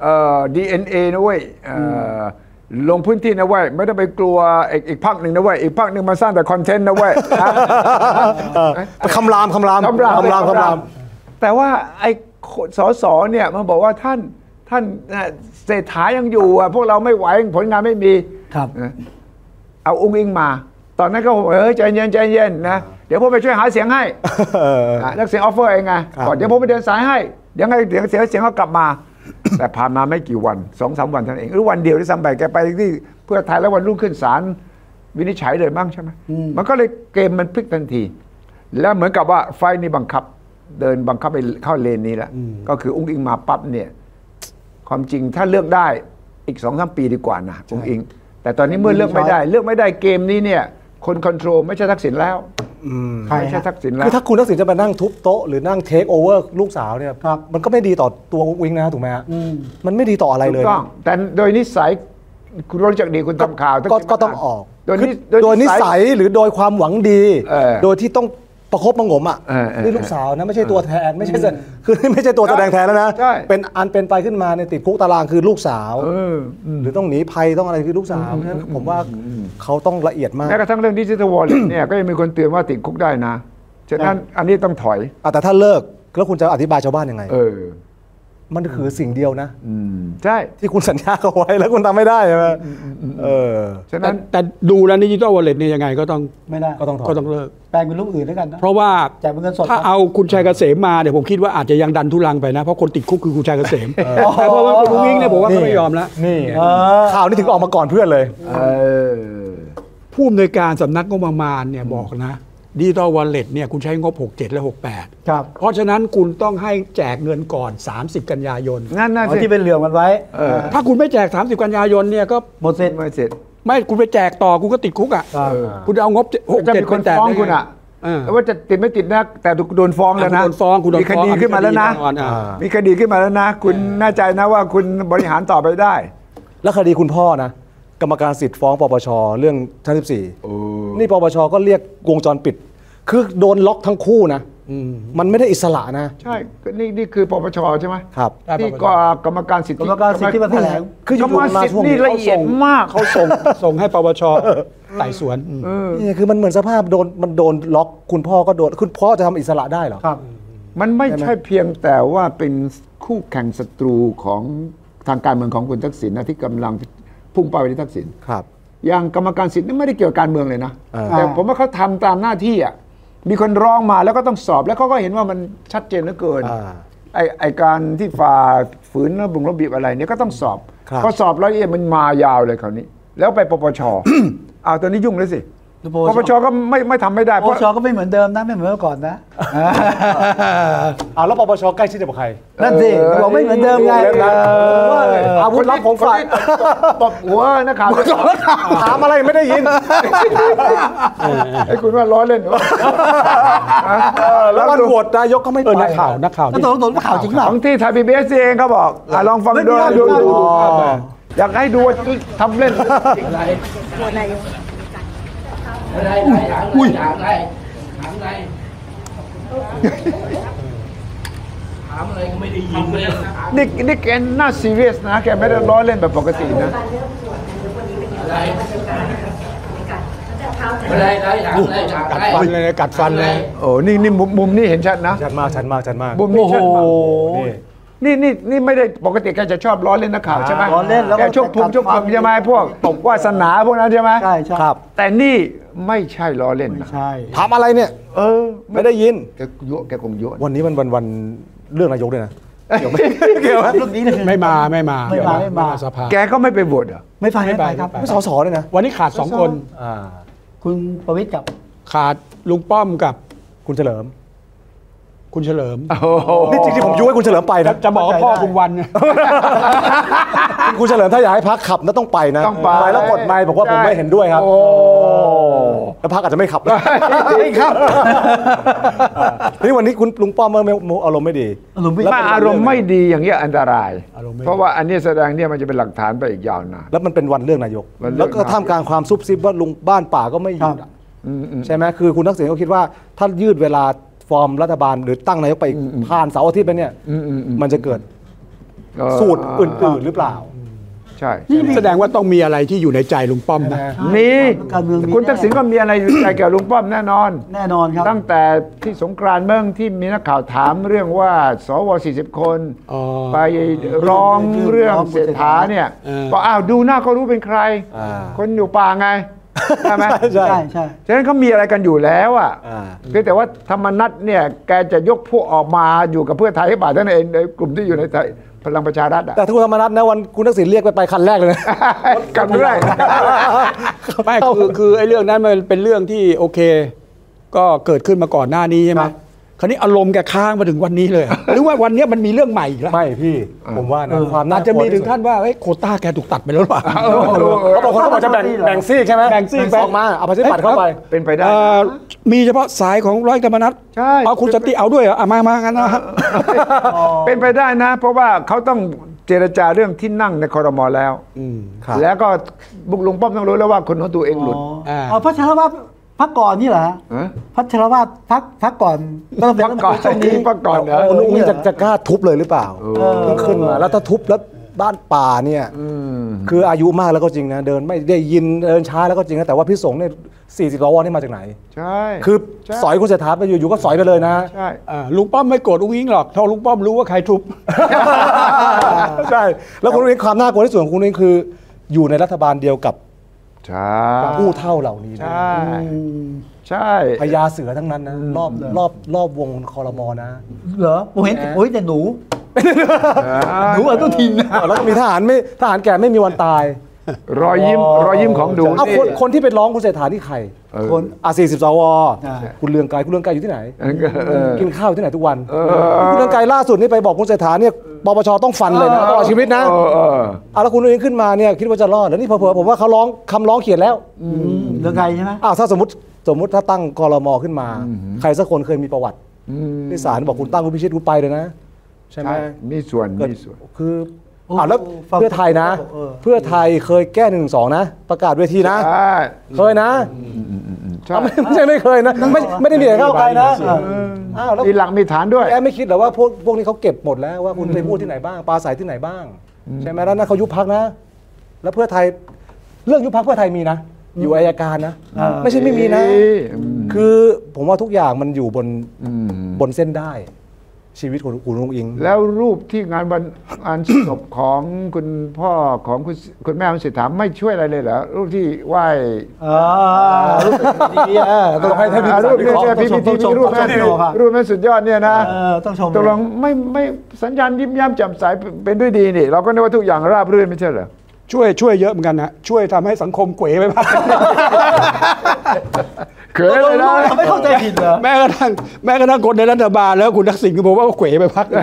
DNA นะเว้ยลงพื้นที่นะเว้ยไม่ต้องไปกลัวอีกพรรคหนึ่งนะเว้ยอีกพรรคหนึ่งมาสร้างแต่คอนเทนต์นะเว้ยคำรามแต่ว่าไอ้สสเนี่ยมันบอกว่าท่านเศรษฐายังอยู่พวกเราไม่ไหวผลงานไม่มีเอาอุ้งอิงมาตอนนั้นก็ใจเย็นนะเดี๋ยวผมไปช่วยหาเสียงให้นักเสียงออฟเฟอร์เองไงก่อนเดี๋ยวผมไปเดินสายให้เดี๋ยวไงเสียงเขากลับมาแต่ผ่านมาไม่กี่วัน 2-3 วันเท่านั้นเองหรือวันเดียวที่ซ้ำไปแกไปที่เพื่อไทยแล้ววันรุ่งขึ้นศาลวินิจฉัยเลยมั้งใช่ไหมมันก็เลยเกมมันพลิกทันทีแล้วเหมือนกับว่าไฟนี่บังคับไปเข้าเลนนี้แล้วก็คืออุ้งอิงมาปั๊บเนี่ยความจริงถ้าเลือกได้อีก 2-3 ปีดีกว่านะอุ้งอิงแต่ตอนนี้เมื่อเลือกไม่ได้เกมนี้เนี่ยคนคอนโทรลไม่ใช่ทักษิณแล้วไม่ใช่ทักษิณแล้วคือถ้าคุณทักษิณจะมานั่งทุบโต๊ะหรือนั่งเทคโอเวอร์ลูกสาวเนี่ยมันก็ไม่ดีต่อตัวอุ้งอิงนะถูกไหมฮะมันไม่ดีต่ออะไรเลยถูกต้องแต่โดยนิสัยคุณรู้จักดีคุณทำข่าวก็ต้องออกโดยนิสัยหรือโดยความหวังดีโดยที่ต้องประคบประงมนี่ลูกสาวนะไม่ใช่ตัวแทนไม่ใช่ตัวแสดงแทนแล้วนะเป็นอันเป็นไปขึ้นมาในติดคุกตารางคือลูกสาวหรือต้องหนีภัยต้องอะไรคือลูกสาวนั้นผมว่าเขาต้องละเอียดมากแม้กระทั่งเรื่องดิจิทัลวอลเล็ตเนี่ยก็ยังมีคนเตือนว่าติดคุกได้นะฉะนั้นอันนี้ต้องถอยแต่ถ้าเลิกแล้วคุณจะอธิบายชาวบ้านยังไงมันคือสิ่งเดียวนะใช่ที่คุณสัญญาเขาไว้แล้วคุณทำไม่ได้ใช่ไหมฉะนั้นแต่ดูแล้วดิจิทัลวอลเล็ตเนี่ยยังไงก็ต้องไม่ได้ก็ต้องเลิกแปลงเป็นรูปอื่นด้วยกันนะเพราะว่าถ้าเอาคุณชัยเกษมมาเนี่ยผมคิดว่าอาจจะยังดันทุลังไปนะเพราะคนติดคุกคือคุณชัยเกษมแต่เพราะว่าคุณอุ้งอิงเนี่ยผมว่าเขาไม่ยอมแล้วนี่ข่าวนี้ถึงออกมาก่อนเพื่อนเลยผู้อำนวยการสำนักงบประมาณเนี่ยบอกนะดิจิทัลวอลเล็ตเนี่ยคุณใช้งบ67และ68 ครับเพราะฉะนั้นคุณต้องให้แจกเงินก่อน30กันยายนนั่นที่เป็นเหลืองมันไว้ถ้าคุณไม่แจก30กันยายนเนี่ยก็หมดเสร็จไม่คุณไปแจกต่อคุณก็ติดคุกอ่ะคุณเอางบจะมีคนฟ้องคุณอ่ะว่าจะติดไม่ติดนะแต่โดนฟ้องแล้วนะมีคดีขึ้นมาแล้วนะมีคดีขึ้นมาแล้วนะคุณแน่ใจนะว่าคุณบริหารต่อไปได้แล้วคดีคุณพ่อนะกรรมการสิทธิ์ฟ้องปปชเรื่องชั้น14นี่ปปชก็เรียกวงจรปิดคือโดนล็อกทั้งคู่นะมันไม่ได้อิสระนะใช่นี่คือปปชใช่ไหมครับที่กรรมการสิทธิที่มาแถลงคือกรรมการสิทธินี่ละเอียดมากเขาส่งให้ปปชไต่สวนนี่คือมันเหมือนสภาพโดนล็อกคุณพ่อก็โดนคุณพ่อจะทำอิสระได้เหรอครับมันไม่ใช่เพียงแต่ว่าเป็นคู่แข่งศัตรูของทางการเมืองของคุณทักษิณนะที่กำลังพุ่งเป้าไปที่ทักษิณครับอย่างกรรมการสิทธิ์นี่ไม่ได้เกี่ยวกับการเมืองเลยนะแต่ผมว่าเขาทำตามหน้าที่อ่ะมีคนร้องมาแล้วก็ต้องสอบแล้วเขาก็เห็นว่ามันชัดเจนเหลือเกินไอการที่ฝ่าฝืนระเบียบอะไรเนี่ยก็ต้องสอบพอสอบแล้วมันมายาวเลยคราวนี้แล้วไปปปช เอาตอนนี้ยุ่งเลยสิปปชก็ไม่ทำไม่ได้ปปชก็ไม่เหมือนเดิมนะไม่เหมือนเมื่อก่อนนะแล้วปปชใกล้ชิดกับใครนั่นสิบอกไม่เหมือนเดิมไงอาวุธลับของฝ่ายตบหัวนักข่าวถามอะไรไม่ได้ยินไอ้คุณว่าล้อเล่นหรือแล้ววันโหวตนายกก็ไม่ไปนักข่าวนักข่าวจริงหรอของที่ไทย PBS เองเขาบอกลองฟังดูอยากให้ดูทำเล่นอุ้ยถามอะไรก็ไม่ได้ยินเลยนี่แกน่าซีเรียสนะแกไม่ได้ล้อเล่นแบบปกตินะกัดฟันเลยโอ้นี่มุมนี่เห็นชัดนะชัดมากมุมนี้ชัดมากนี่ไม่ได้ปกติแกจะชอบล้อเล่นนักข่าวใช่ไหมล้อเล่นแล้วแกชกพุ่งใช่ไหมพวกตบวาสนาพวกนั้นใช่ไหมใช่ครับแต่นี่ไม่ใช่ล้อเล่นนะใช่ถามอะไรเนี่ยไม่ได้ยินแกคงยั่ววันนี้มันวันเรื่องนายกด้วยนะเกี่ยวไหมเรื่องนี้ไม่มาสภาแกก็ไม่ไปโหวตเหรอไม่ไปครับไม่ส.ส.เลยนะวันนี้ขาด2 คนคุณประวิตรกับขาดลุงป้อมกับคุณเฉลิมนี่จริงๆผมยุให้คุณเฉลิมไปนะจะบอกว่าพ่อคุณวันคุณเฉลิมถ้าอยากให้พรรคขับน่าต้องไปนะไปแล้วกดไมค์บอกว่าผมไม่เห็นด้วยครับแล้วพรรคอาจจะไม่ขับนี่วันนี้คุณลุงป้อมอารมณ์ไม่ดีอารมณ์ไม่ดีอย่างเงี้ยอันตรายเพราะว่าอันนี้แสดงเนี่ยมันจะเป็นหลักฐานไปอีกยาวนานแล้วมันเป็นวันเรื่องนายกแล้วก็ท่ามกลางความซุบซิบว่าลุงบ้านป่าก็ไม่หยุดใช่ไหมคือคุณทักษิณก็คิดว่าถ้ายืดเวลาฟอร์มรัฐบาลหรือตั้งนายกไปผ่านเสาร์อาทิตย์ไปเนี่ยมันจะเกิดสูตรอื่นๆหรือเปล่าใช่แสดงว่าต้องมีอะไรที่อยู่ในใจลุงป้อมนะมีคุณทักษิณก็มีอะไรอยู่ในใจเกี่ยวกับลุงป้อมแน่นอนครับตั้งแต่ที่สงกรานต์เมืองที่มีนักข่าวถามเรื่องว่าสว40 คนไปร้องเรื่องเศรษฐาเนี่ยก็ดูหน้าก็รู้เป็นใครคนอยู่ป่าไงใช่ไหมใช่ฉะนั้นเขามีอะไรกันอยู่แล้วเพียงแต่ว่าธรรมนัสเนี่ยแกจะยกพวกออกมาอยู่กับเพื่อไทยให้ป่าท่านเองในกลุ่มที่อยู่ในพลังประชารัฐแต่ทุกธรรมนัสนะวันคุณทักษิณเรียกไปคันแรกเลยกันด้วยไม่คือไอ้เรื่องนั้นมันเป็นเรื่องที่โอเคก็เกิดขึ้นมาก่อนหน้านี้ใช่ไหมคราวนี้อารมณ์แกค้างมาถึงวันนี้เลยหรือว่าวันนี้มันมีเรื่องใหม่อีกแล้วไม่พี่ผมว่านะความน่าจะมีถึงขั้นว่าโควต้าแกถูกตัดไปแล้วหรือเปล่าเขาบอกจะแบ่งซีกใช่ไหมแบ่งซีกออกมาเอาประชาธิปัตย์เข้าไปเป็นไปได้มีเฉพาะสายของร้อยธรรมนัสเอาคุณสันติเอาด้วยมากันนะเป็นไปได้นะเพราะว่าเขาต้องเจรจาเรื่องที่นั่งในครม.แล้วแล้วก็บุกลุงป้อมต้องรู้แล้วว่าคนของตัวเองหลุดพระชรวาทพักก่อนนี่เหรอพัชรวาทพักก่อนพักก่อนช่วงนี้พักก่อนนะคุณอุ้งจะกล้าทุบเลยหรือเปล่าขึ้นมาแล้วถ้าทุบแล้วบ้านป่าเนี่ยคืออายุมากแล้วก็จริงนะเดินไม่ได้ยินเดินช้าแล้วก็จริงนะแต่ว่าพี่สงฆ์เนี่ย40 ว.นี่มาจากไหนใช่คือสอยคุณเศรษฐาไปอยู่ก็สอยไปเลยนะใช่ลุงป้อมไม่โกรธอุ้งอิงหรอกถ้าลุงป้อมรู้ว่าใครทุบใช่แล้วคุณอุ้งอิงความน่ากลัวที่สุดของคุณอุ้งอิงคืออยู่ในรัฐบาลเดียวกับผู้เท่าเหล่านี้ใช่พญาเสือทั้งนั้นนะรอบวงครม.นะเหรอผมเห็นแต่หนูอนุทินนะแล้วก็มีทหารแก่ไม่มีวันตายรอยยิ้มของดูเอาคนที่ไปร้องคุณเศรษฐาที่ใครคน40 สวคุณเรืองไกรอยู่ที่ไหนกินข้าวที่ไหนทุกวันคุณเรืองไกรล่าสุดนี่ไปบอกคุณเศรษฐาเนี่ยปปชต้องฟันเลยนะตลอดชีวิตนะแล้วคุณเองขึ้นมาเนี่ยคิดว่าจะรอดแล้วนี่เผลอๆผมว่าเขาร้องคำร้องเขียนแล้วเรืองไกรใช่ไหมถ้าสมมติถ้าตั้งกรม.ขึ้นมาใครสักคนเคยมีประวัติที่ศาลบอกคุณตั้งคุณพิชิตคุณไปเลยนะใช่ไหมมีส่วนคือแล้วเพื่อไทยนะเพื่อไทยเคยแก้112นะประกาศเวทีนะเคยนะไม่ใช่ไม่เคยนะไม่ได้มีแต่ก้าวไกลนะมีหลักมีฐานด้วยแกไม่คิดหรอว่าพวกนี้เขาเก็บหมดแล้วว่าคุณไปพูดที่ไหนบ้างปราศัยที่ไหนบ้างใช่ไหมแล้วนั่นเขายุบพรรคนะแล้วเพื่อไทยเรื่องยุบพรรคเพื่อไทยมีนะอยู่อัยการนะไม่ใช่ไม่มีนะคือผมว่าทุกอย่างมันอยู่บนเส้นได้ชีวิตของคุณลุงอิงแล้วรูปที่งานศพของคุณพ่อของคุณแม่คุณเศรษฐาไม่ช่วยอะไรเลยเหรอรูปที่ไหว้รูปดีต้องให้รูปนี้รูปนั้นสุดยอดเนี่ยนะต้องชมตกลงไม่สัญญาณยิ้มแย้มแจ่มใสเป็นด้วยดีนี่เราก็นึกว่าทุกอย่างราบรื่นไม่ใช่เหรอช่วยเยอะเหมือนกันนะช่วยทำให้สังคมเขวไปบ้างเขวเลยนะไม่เข้าใจผิดเหรอแม้กระทั่งคนในรัฐบาลแล้วคุณทักษิณก็บอกว่าเขวไปพัก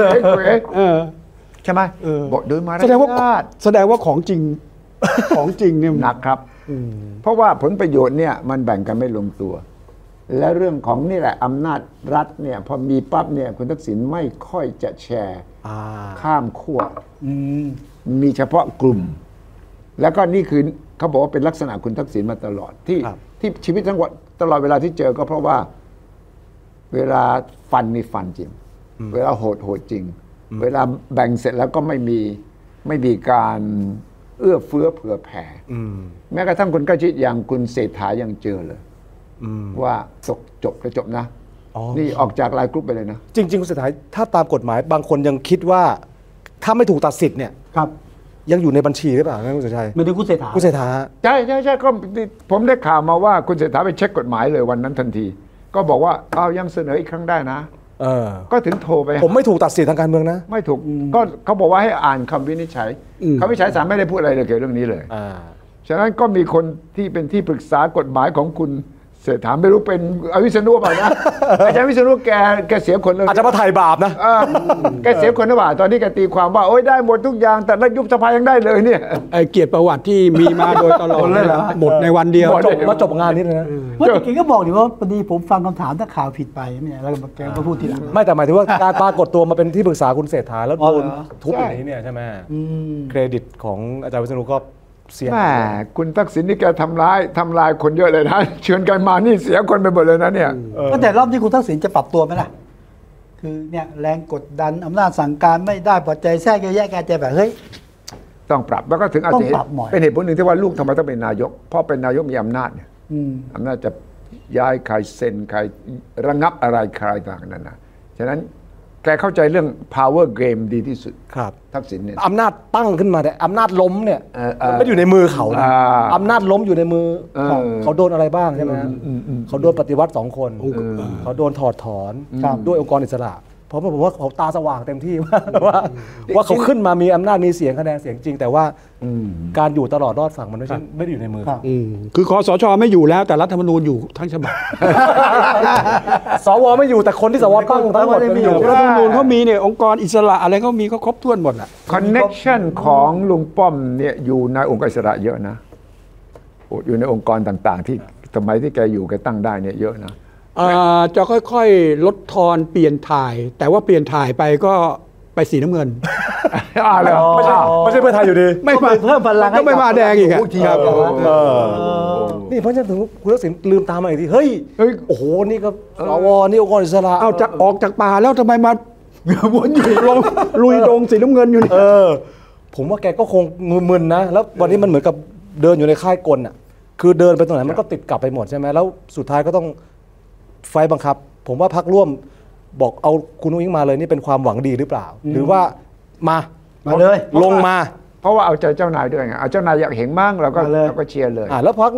ใช่ไหมบอกโดยมาแสดงว่าของจริงเนี่ยหนักครับเพราะว่าผลประโยชน์เนี่ยมันแบ่งกันไม่ลงตัวและเรื่องของนี่แหละอำนาจรัฐเนี่ยพอมีปั๊บเนี่ยคุณทักษิณไม่ค่อยจะแชร์ข้ามขั้วมีเฉพาะกลุ่มแล้วก็นี่คือเขาบอกว่าเป็นลักษณะคุณทักษิณมาตลอดที่ชีวิตทั้งวันตลอดเวลาที่เจอก็เพราะว่าเวลาฟันนี่ฟันจริงเวลาโหดจริงเวลาแบ่งเสร็จแล้วก็ไม่มีการเอื้อเฟื้อเผื่อแผ่แม้กระทั่งคนใกล้ชิดอย่างคุณเศรษฐายังเจอเลยว่าจบก็จบนะนี่ออกจากไลน์กรุ๊ปไปเลยนะจริงๆคุณเศรษฐาถ้าตามกฎหมายบางคนยังคิดว่าถ้าไม่ถูกตัดสิทธิ์เนี่ยยังอยู่ในบัญชีหรือเปล่าคุณสุชัยไม่ได้คุณเศรษฐาใช่ก็ผมได้ข่าวมาว่าคุณเศรษฐาไปเช็คกฎหมายเลยวันนั้นทันทีก็บอกว่ายังเสนออีกครั้งได้นะก็ถึงโทรไปผมไม่ถูกตัดสิทธิ์ทางการเมืองนะไม่ถูกก็เขาบอกว่าให้อ่านคำวินิจฉัยคำวินิจฉัยศาลไม่ได้พูดอะไรเลยเกี่ยวกับเรื่องนี้เลยฉะนั้นก็มีคนที่เป็นที่ปรึกษากฎหมายของคุณเศรษฐาไม่รู้เป็นวิษณุเปล่านะอาจารย์วิษณุแกเสียคนเลยอาจจะมาถ่ายบาปนะแกเสียคนหรือเปล่าตอนนี้แกตีความว่าโอ๊ยได้หมดทุกอย่างแต่ละยุบสภายังได้เลยเนี่ยเกียรติประวัติที่มีมาโดยตลอดหมดในวันเดียวมาจบงานนี้เลยนะเมื่อกี้ก็บอกอยู่ว่าพอดีผมฟังคำถามถ้าข่าวผิดไปเนี่ยแล้วแกก็พูดทีหลังไม่แต่หมายถึงว่าการปรากฏตัวมาเป็นที่ปรึกษาคุณเศรษฐาแล้วโดนทุบอย่างนี้เนี่ยใช่ไหมเครดิตของอาจารย์วิษณุก็แม่คุณทักษิณนี่แกทำลายคนเยอะเลยนะเชิญกันมานี่เสียคนไปหมดเลยนะเนี่ยแต่รอบที่คุณทักษิณจะปรับตัวไหมล่ะคือเนี่ยแรงกดดันอำนาจสั่งการไม่ได้ปัจจัยแทรกเยอะแยะแกจะแบบเฮ้ยต้องปรับแล้วก็ถึงอาจจะเป็นเหตุผลหนึ่งที่ว่าลูกทำไมต้องเป็นนายกเพราะเป็นนายกมีอำนาจเนี่ยอำนาจจะย้ายใครเซ็นใครระงับอะไรใครต่างๆนั่นนะฉะนั้นแกเข้าใจเรื่อง power game ดีที่สุดครับทักษิณเนี่ยอำนาจตั้งขึ้นมาแต่อำนาจล้มเนี่ยไม่อยู่ในมือเขานะอำนาจล้มอยู่ในมือเขาโดนอะไรบ้างใช่ไหมเขาโดนปฏิวัติ2 คนเขาโดนถอดถอนด้วยองค์กรอิสระเพราะผมว่าเขาตาสว่างเต็มที่ว่าเขาขึ้นมามีอำนาจมีเสียงคะแนนเสียงจริงแต่ว่าการอยู่ตลอดรอดฝั่งมันไม่ได้อยู่ในมือคือคสช.ไม่อยู่แล้วแต่รัฐธรรมนูญอยู่ทั้งฉบับสว.ไม่อยู่แต่คนที่สว.ตั้งทั้งหมดไม่อยู่รัฐธรรมนูญเขามีเนี่ยองค์กรอิสระอะไรเขามีเขาครบถ้วนหมดอ่ะคอนเนคชั่นของลุงป้อมเนี่ยอยู่ในองค์กรอิสระเยอะนะอยู่ในองค์กรต่างๆที่สมัยที่แกอยู่แกตั้งได้เนี่ยเยอะนะจะค่อยๆลดทอนเปลี่ยนถ่ายแต่ว่าเปลี่ยนถ่ายไปก็ไปสีน้ำเงินไม่ใช่เพื่อไทยอยู่ดีไม่มาเพิ่มพลังก็ไม่มาแดงอีกครับนี่เพราะฉะนั้นถึงคุณทักษิณลืมตามาอีกทีเฮ้ยโอ้โหนี่ก็สว.นี่องค์กรอิสระเอาจะออกจากป่าแล้วทำไมมาวนอยู่ลุยดงสีน้ำเงินอยู่นี่ผมว่าแกก็คงมึนๆนะแล้ววันนี้มันเหมือนกับเดินอยู่ในค่ายกลอ่ะคือเดินไปตรงไหนมันก็ติดกลับไปหมดใช่ไหมแล้วสุดท้ายก็ต้องไฟบังคับผมว่าพรรคร่วมบอกเอาคุณอุ้งอิ๊งมาเลยนี่เป็นความหวังดีหรือเปล่าหรือว่ามาเลยลงมาเพราะว่าเอาใจเจ้านายด้วยไงเอาเจ้านายอยากเห็นมั่งเราก็เชียร์เลยแล้วพรรคร่วม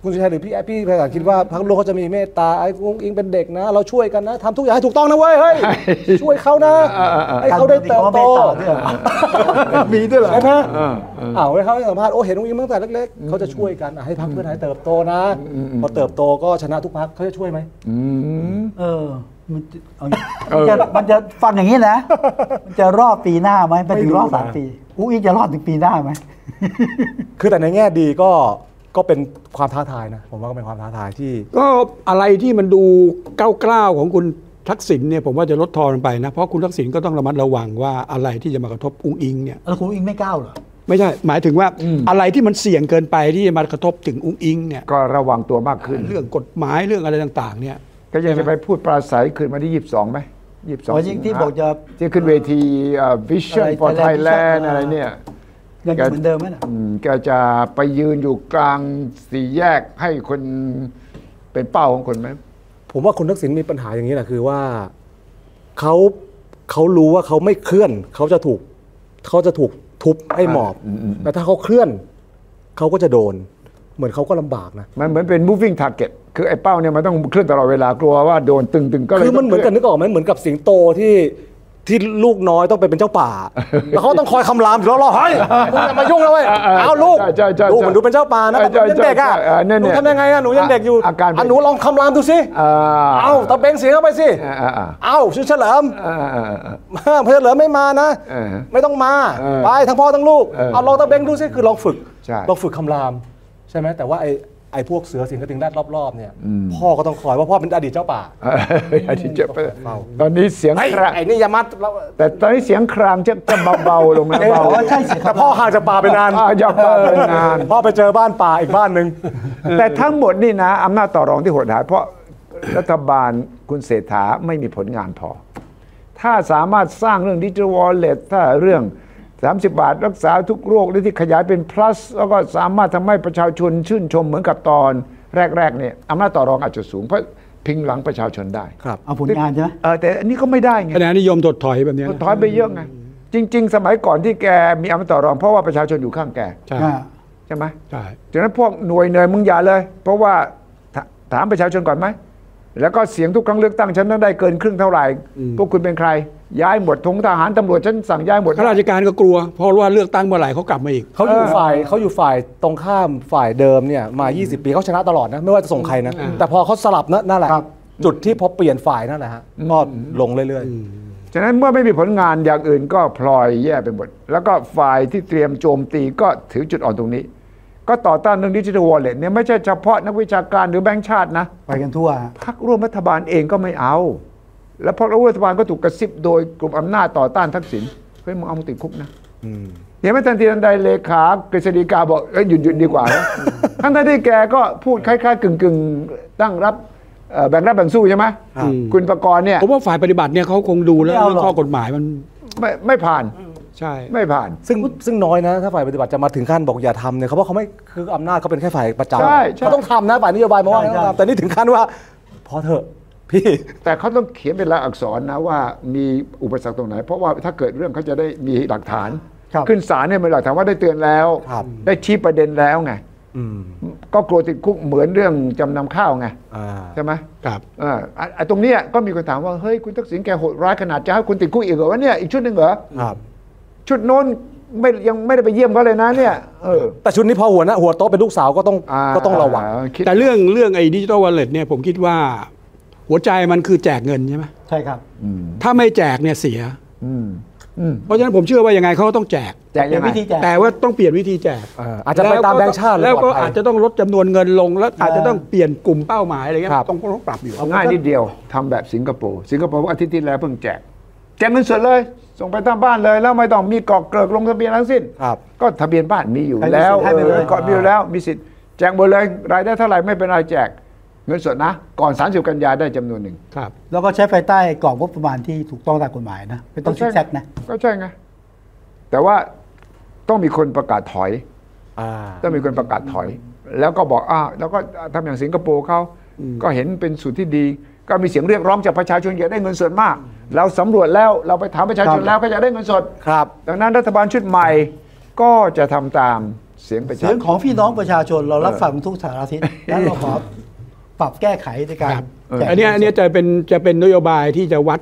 คุณสุชัยหรือพี่ไพศาลคิดว่าพรรคร่วมเขาจะมีเมตตาไอ้อุ้งอิงเป็นเด็กนะเราช่วยกันนะทำทุกอย่างให้ถูกต้องนะเว้ยเฮ้ยช่วยเขานะให้เขาได้เติบโตมีด้วยเหรอใช่ไหมให้เขาให้สัมภาษณ์โอ้เห็นอุ้งอิงตั้งแต่เล็กๆเขาจะช่วยกันให้พรรคเพื่อไทยเติบโตนะพอเติบโตก็ชนะทุกพรรคเขาจะช่วยไหมมันจะฟังอย่างนี้นะมันจะรอบปีหน้าไหมไปถึงรอบ3 ปีอุ้งอิงจะรอดถึงปีหน้าไหมคือแต่ในแง่ดีก็เป็นความท้าทายนะผมว่าก็เป็นความท้าทายที่ก็อะไรที่มันดูกล้าวๆของคุณทักษิณเนี่ยผมว่าจะลดทอนไปนะเพราะคุณทักษิณก็ต้องระมัดระวังว่าอะไรที่จะมากระทบอุ้งอิงเนี่ยคุณอุ้งอิงไม่ก้าวเหรอไม่ใช่หมายถึงว่าอะไรที่มันเสี่ยงเกินไปที่จะมากระทบถึงอุ้งอิงเนี่ยก็ระวังตัวมากขึ้นเรื่องกฎหมายเรื่องอะไรต่างๆเนี่ยก็ยังจะไปพูดปราศัยคืนมาที่22ไหม 22ที่บอกจะขึ้นเวที Vision for Thailand อะไรเนี่ยยังเหมือนเดิมไหมนะแกจะไปยืนอยู่กลางสี่แยกให้คนเป็นเป้าของคนไหมผมว่าคุณทักษิณมีปัญหาอย่างนี้แหละคือว่าเขารู้ว่าเขาไม่เคลื่อนเขาจะถูกทุบให้หมอบแต่ถ้าเขาเคลื่อนเขาก็จะโดนเหมือนเขาก็ลำบากนะมันเหมือนเป็น moving target คือไอ้เป้าเนี่ยมันต้องเคลื่อนตลอดเวลากลัวว่าโดนตึงๆก็เลยคือมันเหมือนกันนึกออกไหมเหมือนกับสิงโตที่ลูกน้อยต้องไปเป็นเจ้าป่าแล้วเขาต้องคอยคำรามอยู่รอบๆเฮ้ยมึงอย่ามายุ่งนะเว้ยเอาลูกมันดูเป็นเจ้าป่านะแต่ยังเด็กอ่ะหนูทำยังไงอ่ะหนูยังเด็กอยู่หนูลองคำรามดูสิเอาตะเบงเสียงเข้าไปสิเอาชื่อเฉลิมเพื่อนเฉลิมไม่มานะไม่ต้องมาไปทั้งพ่อทั้งลูกเอาลองตะเบงดูสิคือลองฝึกคำรามใช่ไหมแต่ว่าไอ้พวกเสือสิงกระทิงแรดรอบๆเนี่ยพ่อก็ต้องคอยว่าพ่อเป็นอดีตเจ้าป่าอดีตเจ้าป่าตอนนี้เสียงครางไอ้นี่ยามัดแต่ตอนนี้เสียงครางจะเบาๆลงแล้วเบาใช่แต่พ่อห่างจากป่าไปนานอยากป่าไปนานพ่อไปเจอบ้านป่าอีกบ้านหนึ่งแต่ทั้งหมดนี่นะอำนาจต่อรองที่โหดร้ายเพราะรัฐบาลคุณเศรษฐาไม่มีผลงานพอถ้าสามารถสร้างเรื่องดิจิทัลวอลเล็ตถ้าเรื่อง30 บาทรักษาทุกโรคหรือที่ขยายเป็น plus แล้วก็สามารถทำให้ประชาชนชื่นชมเหมือนกับตอนแรกๆเนี่ยอำนาจต่อรองอาจจะสูงเพราะพิงหลังประชาชนได้ครับเอาผลงานใช่ไหมแต่อันนี้ก็ไม่ได้ไงคะแนนนิยมถดถอยแบบนี้ถอยไปเยอะไงจริงๆสมัยก่อนที่แกมีอำนาจต่อรองเพราะว่าประชาชนอยู่ข้างแกใช่ไหมใช่ฉะนั้นพวกหน่วยเนยมึงอย่าเลยเพราะว่าถามประชาชนก่อนไหมแล้วก็เสียงทุกครั้งเลือกตั้งฉันต้องได้เกินครึ่งเท่าไหร่พวกคุณเป็นใครย้ายหมดทงทหารตำรวจฉันสั่งย้ายหมดข้าราชการก็กลัวเพราะว่าเลือกตั้งเมื่อไหร่เขากลับมาอีกเขาอยู่ฝ่ายตรงข้ามฝ่ายเดิมเนี่ยมา20 ปีเขาชนะตลอดนะไม่ว่าจะส่งใครนะแต่พอเขาสลับนั่นแหละจุดที่พอเปลี่ยนฝ่ายนั่นแหละฮะก็ลงเรื่อยๆฉะนั้นเมื่อไม่มีผลงานอย่างอื่นก็พลอยแย่ไปหมดแล้วก็ฝ่ายที่เตรียมโจมตีก็ถือจุดอ่อนตรงนี้ก็ต่อต้านเรื่องดิจิทัลวอลเล็ตเนี่ยไม่ใช่เฉพาะนักวิชาการหรือแบงก์ชาตินะไปกันทั่วพรรคร่วมรัฐบาลเองก็ไม่เอาแล้วพรรคร่วมรัฐบาลก็ถูกกระซิบโดยกลุ่มอำนาจต่อต้านทักษิณเฮ้ยมึงเอามึงติดคุกนะเห็นไหมทันทีทันใดเลขากฤษฎีกาบอกหยุดดีกว่านะทั้งที่แกก็พูดคล้ายๆกึ่งตั้งรับแบ่งรับแบ่งสู้ใช่ไหมคุณประกรณ์เนี่ยผมว่าฝ่ายปฏิบัติเนี่ยเขาคงดูแล้วเรื่องข้อกฎหมายมันไม่ผ่านใช่ไม่ผ่านซึ่งน้อยนะถ้าฝ่ายปฏิบัติจะมาถึงขั้นบอกอย่าทำเนี่ยเขาบอกเขาไม่คืออำนาจเขาเป็นแค่ฝ่ายประจำเขาต้องทำนะฝ่ายนโยบายมาว่าแต่นี่ถึงขั้นว่าพอเถอะพี่แต่เขาต้องเขียนเป็นลายอักษรนะว่ามีอุปสรรคตรงไหนเพราะว่าถ้าเกิดเรื่องเขาจะได้มีหลักฐานขึ้นศาลเนี่ยมีหลักฐานว่าได้เตือนแล้วได้ชี้ประเด็นแล้วไงก็กลัวติดคุกเหมือนเรื่องจำนำข้าวไงใช่ไหมครับตรงนี้ก็มีคนถามว่าเฮ้ยคุณทักษิณแกโหดร้ายขนาดจะให้คุณติดคุกอีกเหรอวะเนี่ยอีกชุดหนึ่งเหรอชุดโน้นยังไม่ได้ไปเยี่ยมเขาเลยนะเนี่ยแต่ชุดนี้พอหัวโต๊ะเป็นลูกสาวก็ต้องระวังแต่เรื่องไอ้ดิจิทัลวอลเล็ตเนี่ยผมคิดว่าหัวใจมันคือแจกเงินใช่ไหมใช่ครับถ้าไม่แจกเนี่ยเสียเพราะฉะนั้นผมเชื่อว่ายังไงเขาต้องแจกยังวิธีแจกแต่ว่าต้องเปลี่ยนวิธีแจกอาจจะไปตามแบงค์ชาติแล้วก็อาจจะต้องลดจำนวนเงินลงแล้วอาจจะต้องเปลี่ยนกลุ่มเป้าหมายอะไรเงี้ยต้องปรับอยู่ง่ายนิดเดียวทำแบบสิงคโปร์อาทิตย์ที่แล้วเพิ่งแจกเงินสดเลยส่งไปตามบ้านเลยแล้วไม่ต้องมีกรอกเกลือกลงทะเบียนทั้งสิ้นก็ทะเบียนบ้านมีอยู่แล้วก็มีอยู่แล้วมีสิทธิ์แจกหมดเลยรายได้เท่าไหร่ไม่เป็นไรแจกเงินสดนะก่อน30 กันยาได้จำนวนหนึ่งครับแล้วก็ใช้ภายใต้กรอบงบประมาณที่ถูกต้องตามกฎหมายนะไม่ต้องซิกแซกนะก็ใช่ไงแต่ว่าต้องมีคนประกาศถอยต้องมีคนประกาศถอยแล้วก็บอกแล้วก็ทำอย่างสิงคโปร์เขาก็เห็นเป็นสูตรที่ดีก็มีเสียงเรียกร้องจากประชาชนอยากได้เงินสดมากเราสำรวจแล้วเราไปถามประชาชนแล้วก็จะได้เงินสดครับดังนั้นรัฐบาลชุดใหม่ก็จะทำตามเสียงประชาเสียงของพี่น้องประชาชนเรารับฟังทุกสารทิศและเราขอปรับแก้ไขในการแจกอันเนี้ยจะเป็นนโยบายที่จะวัด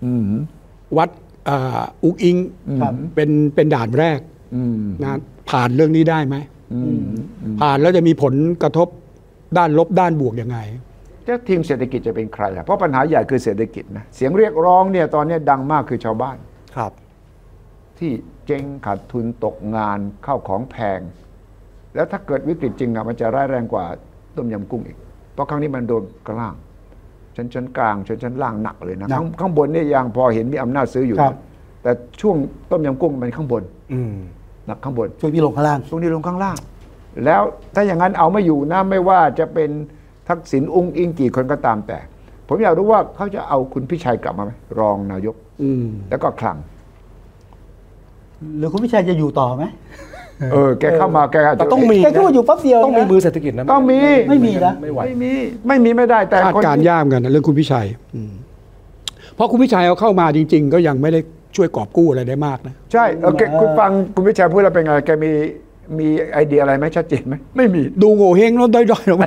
อุ๊งอิงเป็นด่านแรกนะผ่านเรื่องนี้ได้ไหมผ่านแล้วจะมีผลกระทบด้านลบด้านบวกยังไงแล้วทีมเศรษฐกิจจะเป็นใครล่ะเพราะปัญหาใหญ่คือเศรษฐกิจนะเสียงเรียกร้องเนี่ยตอนนี้ดังมากคือชาวบ้านครับที่เจ๊งขาดทุนตกงานข้าวของแพงแล้วถ้าเกิดวิกฤตจริงอะมันจะร้ายแรงกว่าต้มยำกุ้งอีกเพราะครั้งนี้มันโดนกลางชั้นกลางชั้นล่างหนักเลยนะข้างบนเนี่ยยังพอเห็นมีอำนาจซื้ออยู่แต่ช่วงต้มยำกุ้งมันข้างบนหนักข้างบนช่วงนี้ลงข้างล่างช่วงนี้ลงข้างล่างแล้วถ้าอย่างนั้นเอาไม่อยู่นะไม่ว่าจะเป็นทักษิณอุ้งอิงกี่คนก็ตามแต่ผมอยากรู้ว่าเขาจะเอาคุณพิชัยกลับมาไหมรองนายกแล้วก็คลังหรือคุณพิชัยจะอยู่ต่อไหมแกเข้ามาแกต้องมีแกก็อยู่แป๊บเดียวต้องมีมือเศรษฐกิจนะต้องมีไม่มีนะไม่ได้แต่คาดการย่ามกันนะเรื่องคุณพิชัยเพราะคุณพิชัยเอาเข้ามาจริงๆก็ยังไม่ได้ช่วยกอบกู้อะไรได้มากนะใช่คุณฟังคุณพิชัยพูดแล้วเป็นไงแกมีไอเดียอะไรไหมชัดเจนไหมไม่มีดูโง่เฮงแล้วด้อยๆลงไป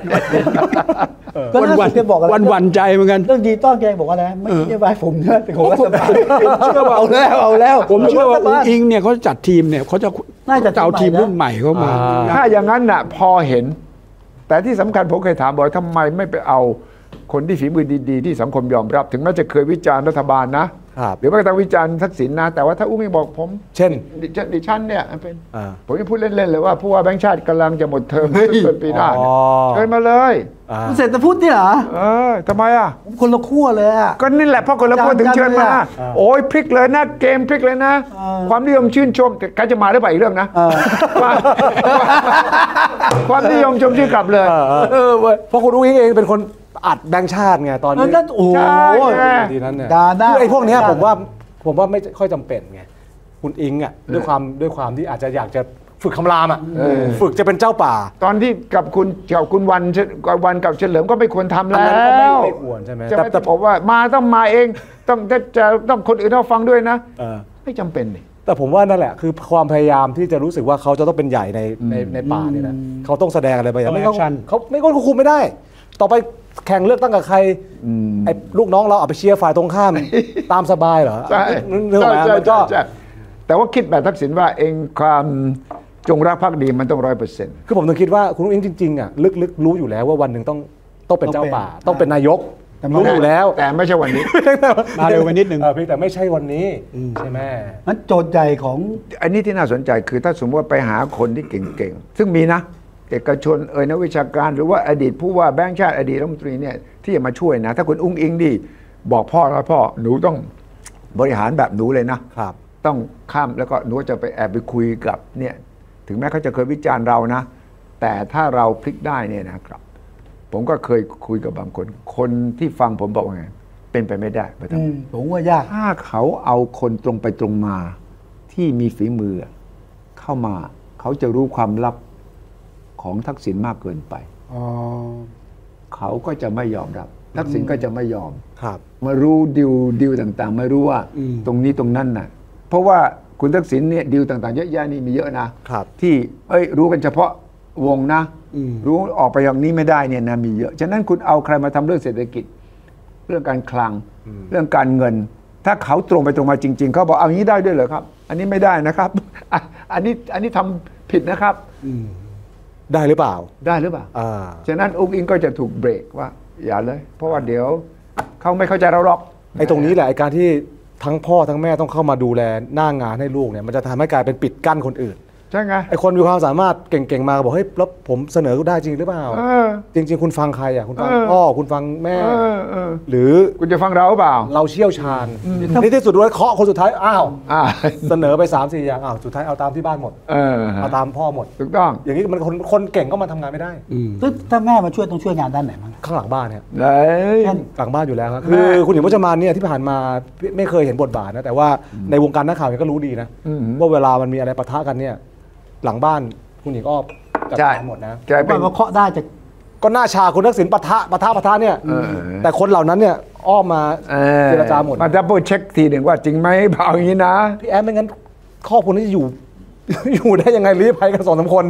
วันใจเหมือนกันเรื่องดีต้อนแกบอกว่าอะไรไม่ใช่ใบผมนะเป็นของรัฐบาลเชื่อว่าเอาแล้วผมเชื่อว่าอุ๊งอิงเนี่ยเขาจัดทีมเนี่ยเขาจะเอาทีมรุ่นใหม่เข้ามาถ้าอย่างนั้นน่ะพอเห็นแต่ที่สำคัญผมเคยถามบอกทำไมไม่ไปเอาคนที่ฝีมือดีๆที่สังคมยอมรับถึงแม้จะเคยวิจารณ์รัฐบาลนะหรือแม้กระทั่งวิจารณ์ทักษิณนะแต่ว่าถ้าอุ้งอิงบอกผมเช่นดิฉันเนี่ยเป็นผมจะพูดเล่นๆเลยว่าผู้ว่าแบงค์ชาติกำลังจะหมดเทอมต้นปีหน้าเชิญมาเลยเศรษฐพุทธนี่เหรอทำไมอ่ะคนละขั้วเลยอ่ะก็นี่แหละเพราะคนละขั้วถึงเชิญมาโอ้ยพลิกเลยนะเกมพลิกเลยนะความนิยมชื่นชมใครจะมาได้ไปอีกเรื่องนะความนิยมชมชื่อกลับเลยเพราะคุณอุ้งอิงเองเป็นคนอัดแบงค์ชาติไงตอนนี้โอ้ยทีนั้นเนี่ยไอ้พวกนี้ผมว่าไม่ค่อยจำเป็นไงคุณอิงอ่ะด้วยความที่อาจจะอยากจะฝึกคำรามอ่ะฝึกจะเป็นเจ้าป่าตอนที่กับคุณวันกับเฉลิมก็ไม่ควรทำแล้วไม่ควรใช่ไหมแต่ผมว่ามาต้องมาเองต้องคนอื่นต้องฟังด้วยนะไม่จำเป็นนี่แต่ผมว่านั่นแหละคือความพยายามที่จะรู้สึกว่าเขาจะต้องเป็นใหญ่ในป่าเนี่ยนะเขาต้องแสดงอะไรไปอย่างไม่เขาไม่ก็คุมไม่ได้ต่อไปแข่งเลือกตั้งกับใครไอ้ลูกน้องเราเอาไปเชียร์ฝ่ายตรงข้ามตามสบายเหรอใช่แต่ว่าคิดแบบทักษิณว่าเองความจงรักภักดีมันต้อง100% คือผมต้องคิดว่าคุณอุ้งอิงจริงๆอ่ะลึกๆรู้อยู่แล้วว่าวันหนึ่งต้องเป็นเจ้าป่าต้องเป็นนายกรู้อยู่แล้วแต่ไม่ใช่วันนี้มาเร็วไปนิดนึงเพียงแต่ไม่ใช่วันนี้ใช่ไหมมันโจทย์ใหญ่ของอันนี้ที่น่าสนใจคือถ้าสมมติว่าไปหาคนที่เก่งๆซึ่งมีนะเอกชนนักวิชาการหรือว่าอดีตผู้ว่าแบงค์ชาติอดีตรัฐมนตรีเนี่ยที่จะมาช่วยนะถ้าคุณอุ้งอิงดีบอกพ่อแล้วพ่อหนูต้องบริหารแบบหนูเลยนะครับต้องข้ามแล้วก็หนูจะไปแอบไปคุยกับเนี่ยถึงแม้เขาจะเคยวิจารณ์เรานะแต่ถ้าเราพลิกได้เนี่ยนะครับผมก็เคยคุยกับบางคนที่ฟังผมบอกว่าไงเป็นไปไม่ได้ผมว่ายากถ้าเขาเอาคนตรงไปตรงมาที่มีฝีมือเข้ามาเขาจะรู้ความลับของทักษิณมากเกินไปเขาก็จะไม่ยอมรับทักษิณก็จะไม่ยอมมารู้ดิวต่างๆไม่รู้ว่าตรงนี้ตรงนั้นน่ะเพราะว่าคุณทักษิณเนี่ยดิวต่างๆเยอะแยะนี่มีเยอะนะที่รู้กันเฉพาะวงนะรู้ออกไปอย่างนี้ไม่ได้เนี่ยนะมีเยอะฉะนั้นคุณเอาใครมาทำเรื่องเศรษฐกิจเรื่องการคลังเรื่องการเงินถ้าเขาตรงไปตรงมาจริงๆเขาบอกเอาอย่างนี้ได้ด้วยเหรอครับอันนี้ไม่ได้นะครับอันนี้ทำผิดนะครับได้หรือเปล่าฉะนั้นอุ้งอิงก็จะถูกเบรกว่าอย่าเลยเพราะว่าเดี๋ยวเขาไม่เข้าใจเราหรอกไอ้ตรงนี้แหละไอ้การที่ทั้งพ่อทั้งแม่ต้องเข้ามาดูแลหน้างานให้ลูกเนี่ยมันจะทำให้กลายเป็นปิดกั้นคนอื่นใช่ไงไอ้คนมีความสามารถเก่งๆมาบอกเฮ้ยแล้วผมเสนอได้จริงหรือเปล่าจริงๆคุณฟังใครอ่ะคุณฟังพ่อคุณฟังแม่หรือคุณจะฟังเราเปล่าเราเชี่ยวชาญนี่ที่สุดด้วยเคาะคนสุดท้ายเสนอไป 3-4 อย่างสุดท้ายเอาตามที่บ้านหมดเอาตามพ่อหมดถูกต้องอย่างนี้มันคนเก่งก็มาทำงานไม่ได้ถ้าแม่มาช่วยต้องช่วยงานด้านไหนบ้างข้างหลังบ้านเนี่ยหลังบ้านอยู่แล้วครับคือคุณหญิงพจมานเนี่ยที่ผ่านมาไม่เคยเห็นบทบาทนะแต่ว่าในวงการนักข่าวก็รู้ดีนะว่าเวลามันมีอะไรปะทะกันเนี่ยหลังบ้านคุณหญิงก็จัดการหมดนะแกเป็นมาเคาะได้จะก็หน้าชาคุณทักษิณปะทะเนี่ยแต่คนเหล่านั้นเนี่ยอ้อมมาเจรจาหมดมาดับเบิลเช็คทีหนึ่งว่าจริงไหมเปล่าอย่างนี้นะพี่แอมไม่งั้นข้อคุณนี้จะอยู่อยู่ได้ยังไงลี้ภัยกัน2-3 คน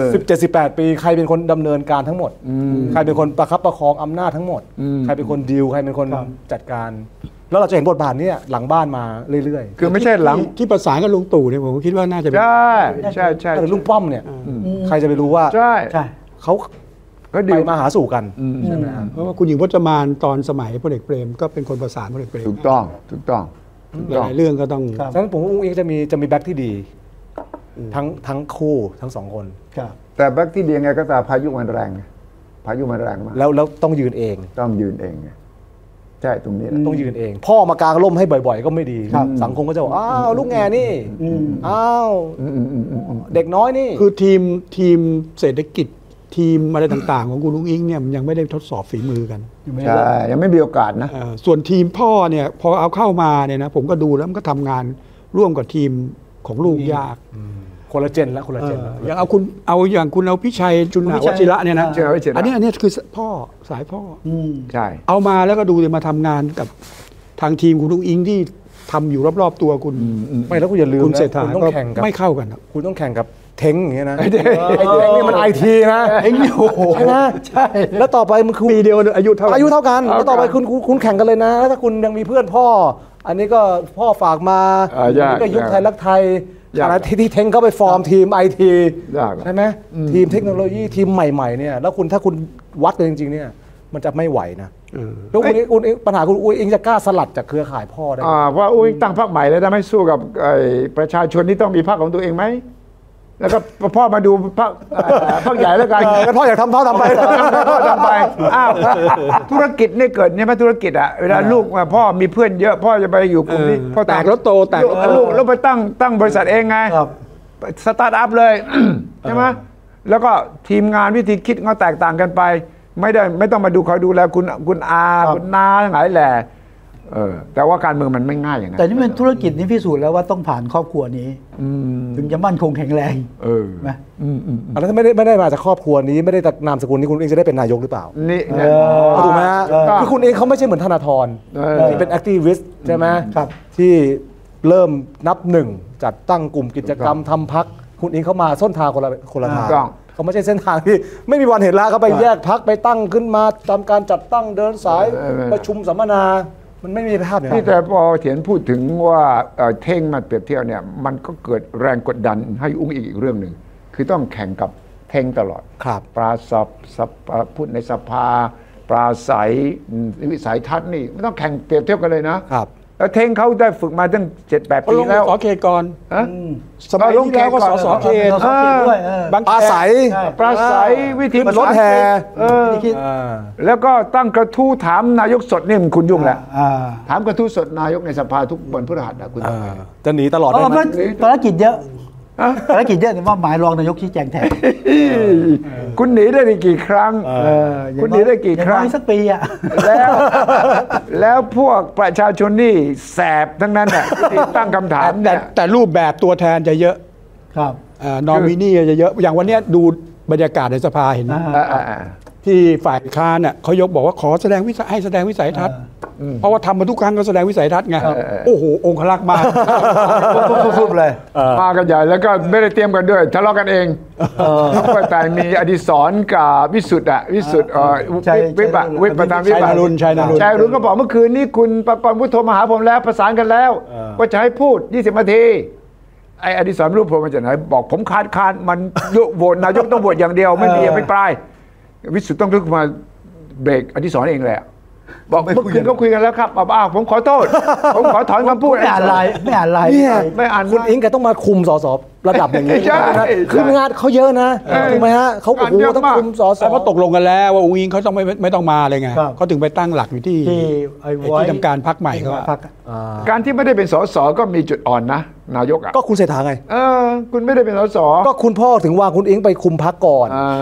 17-18 ปีใครเป็นคนดำเนินการทั้งหมดใครเป็นคนประคับประคองอำนาจทั้งหมดใครเป็นคนดีลใครเป็นคนจัดการแล้วเราจะเห็นบทบาทนี้หลังบ้านมาเรื่อยๆคือไม่ใช่หลังที่ประสานกับลุงตู่เนี่ยผมคิดว่าน่าจะเป็นใช่แต่ลุงป้อมเนี่ยใครจะไปรู้ว่าใช่เขาไปมาหาสู่กันใช่ไหมครับเพราะว่าคุณหญิงพจมานตอนสมัยพลเอกเปรมก็เป็นคนประสานพลเอกเปรมถูกต้องหลายเรื่องก็ต้องฉะนั้นผมว่าอุ้งอิงจะมีแบ็คที่ดีทั้งคู่ทั้ง2 คนแต่แบ็คที่ดียังไงก็ตามพายุมันแรงมากแล้วต้องยืนเองใช่ตรงนี้ต้องยืนเองพ่อมากางร่มให้บ่อยๆก็ไม่ดีสังคมก็จะบอกอ้าวลูกแง่นี่อ้าวเด็กน้อยนี่คือทีมเศรษฐกิจทีมอะไรต่างๆของคุณอุ้งอิงเนี่ยมันยังไม่ได้ทดสอบฝีมือกันใช่ยังไม่มีโอกาสนะส่วนทีมพ่อเนี่ยพอเอาเข้ามาเนี่ยนะผมก็ดูแล้วมันก็ทำงานร่วมกับทีมของลูกยากคนละเจนแล้วอย่างเอาพี่ชัยจุนหาวชิระเนี่ยนะอันนี้คือพ่อสายพ่อใช่เอามาแล้วก็ดูเลยมาทำงานกับทางทีมคุณอุ้งอิงที่ทำอยู่รอบๆตัวคุณไม่แล้วคุณอย่าลืมคุณเศรษฐาก็ไม่เข้ากันคุณต้องแข่งกับเท้งอย่างเงี้ยนะไอ้เท้งนี่มันITนะเท้งใช่ไหมใช่แล้วต่อไปมันคือปีเดียวอายุเท่ากันแล้วต่อไปคุณแข่งกันเลยนะแล้วถ้าคุณยังมีเพื่อนพ่ออันนี้ก็พ่อฝากมาก็ยุคไทยรักไทยที่เท้งเขาไปฟอร์มทีมITใช่ไหมทีมเทคโนโลยีทีมใหม่ๆเนี่ยแล้วถ้าคุณวัดกันจริงๆเนี่ยมันจะไม่ไหวนะแล้วคุณปัญหาคุณอุ้งอิงจะกล้าสลัดจากเครือข่ายพ่อได้เพราะอุ้งอิงตั้งพรรคใหม่แล้วได้ไม่สู้กับประชาชนที่ต้องมีพรรคของตัวเองไหมแล้วก็พ่อมาดูพรรคใหญ่แล้วกันแล้วพ่ออยากทำพ่อทำไปอ้าวธุรกิจนี่เกิดเนี่ยไหมธุรกิจอ่ะเวลาลูกพ่อมีเพื่อนเยอะพ่อจะไปอยู่กลุ่มนี้พ่อแตกแล้วโตแตกลูกแล้วไปตั้งบริษัทเองไงสตาร์ทอัพเลยใช่ไหมแล้วก็ทีมงานวิธีคิดก็แตกต่างกันไปไม่ต้องมาดูเขาดูแลคุณอาคุณน้าทั้งหลายแหล่แต่ว่าการเมืองมันไม่ง่ายอย่างนั้นแต่นี่เป็นธุรกิจนี่พิสูจน์แล้วว่าต้องผ่านครอบครัวนี้ถึงจะมั่นคงแข็งแรงนะแล้วถ้าไม่ได้มาจากครอบครัวนี้ไม่ได้จากนามสกุลนี้คุณเองจะได้เป็นนายกหรือเปล่านี่ถูกไหมฮะคือคุณเองเขาไม่ใช่เหมือนธนาธรที่เป็นแอคทิวิสต์ใช่ไหมที่เริ่มนับ1จัดตั้งกลุ่มกิจกรรมทำพรรคคุณเองเขามาส้นทางคนละทางเขาไม่ใช่เส้นทางที่ไม่มีวันเห็นแล้วเขาไปแยกพรรคไปตั้งขึ้นมาทำการจัดตั้งเดินสายประชุมสัมมนามันไม่มีภาพอย่างนี้แต่พอเถียนพูดถึงว่าเท่งมาเปรียบเทียบเนี่ยมันก็เกิดแรงกดดันให้อุ้งอิงอีกเรื่องหนึ่งคือต้องแข่งกับเท่งตลอดปราศัยพูดในสภาปราศัยวิสัยทัศน์นี่ไม่ต้องแข่งเปรียบเทียบกันเลยนะแล้วเท่งเขาได้ฝึกมาตั้ง 7-8 ปีแล้วสเขตก่อนสมัยที่แล้วก็สเขตด้วยบางปราศัยวิธีรถแห่แล้วก็ตั้งกระทู้ถามนายกสดนี่คุณยุ่งแหละถามกระทู้สดนายกในสภาทุกวันพฤหัสคุณจะหนีตลอดได้ไหมภารกิจเยอะแต่ว่าหมายรองนายกชี้แจงแทนคุณหนีได้กี่ครั้งคุณหนีได้กี่ครั้งสักปีอ่ะแล้วพวกประชาชนนี่แสบทั้งนั้นอ่ะที่ตั้งคำถามแต่รูปแบบตัวแทนจะเยอะครับนอมินีจะเยอะอย่างวันนี้ดูบรรยากาศในสภาเห็นไหมที่ฝ่ายค้านเนี่ยเขายกบอกว่าขอแสดงวิสัยทัศน์เพราะว่าทำมาทุกครั้งก็แสดงวิสัยทัศน์ไงโอ้โหองคลักษ์มากฟุบเลยมากันใหญ่แล้วก็ไม่ได้เตรียมกันด้วยทะเลาะกันเองแต่มีอดิศรกับวิสุทธ์วิประธานวิบัติชัยนรุนก็บอกเมื่อคืนนี้คุณประกรณ์พุทโธมาหาผมแล้วประสานกันแล้วว่าจะให้พูด20 นาทีไอ้อดิศรไม่รู้ผมมาจากไหนบอกผมคาดมันโหวตนายกต้องโหวตอย่างเดียวไม่มีไม่ปลายวิสุทธ์ต้องลุกมาเบรกอดิศรเองแหละบอกเมื่อคืนก็คุยกันแล้วครับผมขอโทษผมขอถอนคำพูดไม่อ่านไลน์ไม่อ่านคุณอิงแกต้องมาคุมสสระดับอย่างนี้คืองานเขาเยอะนะถูกไหมฮะเขาต้องคุมสสเขาตกลงกันแล้วว่าอุ้งอิงเขาต้องไม่ต้องมาเลยไงเขาถึงไปตั้งหลักอยู่ที่ทำการพรรคใหม่เขาการที่ไม่ได้เป็นสสก็มีจุดอ่อนนะนายกก็คุณเศรษฐาไงคุณไม่ได้เป็นสสก็คุณพ่อถึงวางคุณอิงไปคุมพรรคก่อน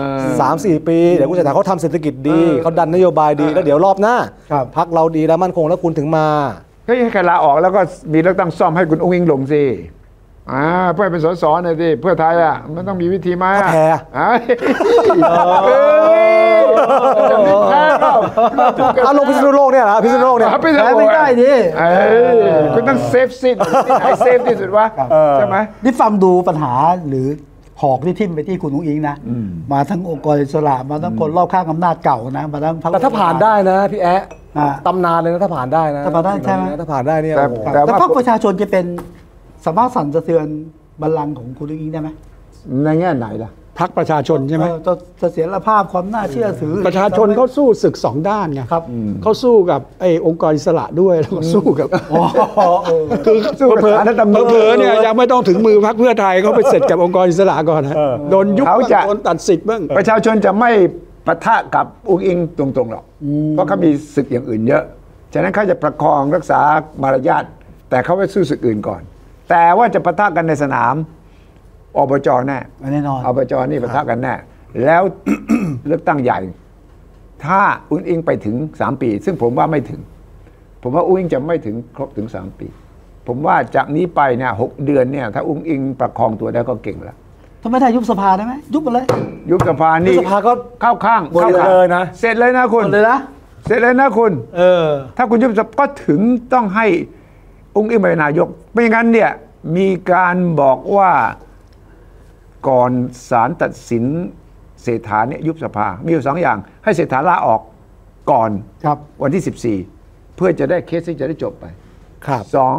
3-4 ปีเดี๋ยวคุณเศรษฐาเขาทำเศรษฐกิจดีเขาดันนโยบายดีแล้วเดี๋ยวรอบหน้าพรรคเราดีแล้วมั่นคงแล้วคุณถึงมาให้ใครลาออกแล้วก็มีเลือกตั้งซ่อมให้คุณอุ้งอิงลงสิเพื่อเป็นสสหน่อยสิเพื่อไทยมันต้องมีวิธีไหมแพ้ลงพิษณุโลกเนี่ยเหรอพิษณุโลกเนี่ยไปไม่ได้ดิคุณต้องเซฟซิทให้เซฟที่สุดวะใช่ไหมนี่ฟังดูปัญหาหรือหอกที่ทิ่มไปที่คุณอุ้งอิงนะมาทั้งองค์กรอิสระมาทั้งคนรอบข้างอำนาจเก่านะมาทั้งพรรคแต่ถ้าผ่านได้นะพี่แอะตำนานเลยนะถ้าผ่านได้นะถ้าผ่านได้ใช่ไหมถ้าผ่านได้เนี่ยแต่แล้วว่าพรรคประชาชนจะเป็นสามารถสั่นสะเทือนบัลลังก์ของคุณอุ้งอิงได้ไหมในแง่ไหนล่ะพรรคประชาชนใช่ไหมเสถียรภาพความน่าเชื่อถือประชาชนเขาสู้ศึกสองด้านไงครับเขาสู้กับไอ้องค์กรอิสระด้วยแล้วก็สู้กับคือสู้กับเผลอฐานรัฐธรรมนูญเผลอๆเนี่ยยังไม่ต้องถึงมือพรรคเพื่อไทยเขาไปเสร็จกับองค์กรอิสระก่อนนะโดนยุบเขาบ้างจะโดนตัดสิทธิ์บ้างประชาชนจะไม่ปะทะกับอุ้งอิงตรงๆหรอกเพราะเขามีศึกอย่างอื่นเยอะฉะนั้นเขาจะประคองรักษามารยาทแต่เขาไปสู้ศึกอื่นก่อน แต่ว่าจะปะทะกันในสนามอบจแน่แน่นอนอบจนี่ปะทะกันแน่แล้ว เลือกตั้งใหญ่ ถ้าอุ้งอิงไปถึง3 ปี ซึ่งผมว่าไม่ถึง ผมว่าอุ้งอิงจะไม่ถึงครบถึง3 ปี ผมว่าจากนี้ไปเนี่ย6 เดือนเนี่ยถ้าอุ้งอิงประคองตัวได้ก็เก่งแล้วถ้าไม่ได้ยุบสภาได้ไหมยุบไปเลยยุบสภานี่สภาก็เข้าข้างหมดเลยนะเสร็จเลยนะคุณหมดเลยนะเสร็จเลยนะคุณ ถ้าคุณยุบสภาก็ถึงต้องให้อุ้งอิงเป็นนายกไม่งั้นเนี่ยมีการบอกว่าก่อนศาลตัดสินเศรษฐาเนี่ยยุบสภามีอยู่2 อย่างให้เศรษฐาลาออกก่อนครับวันที่14เพื่อจะได้เคสที่จะได้จบไปครับ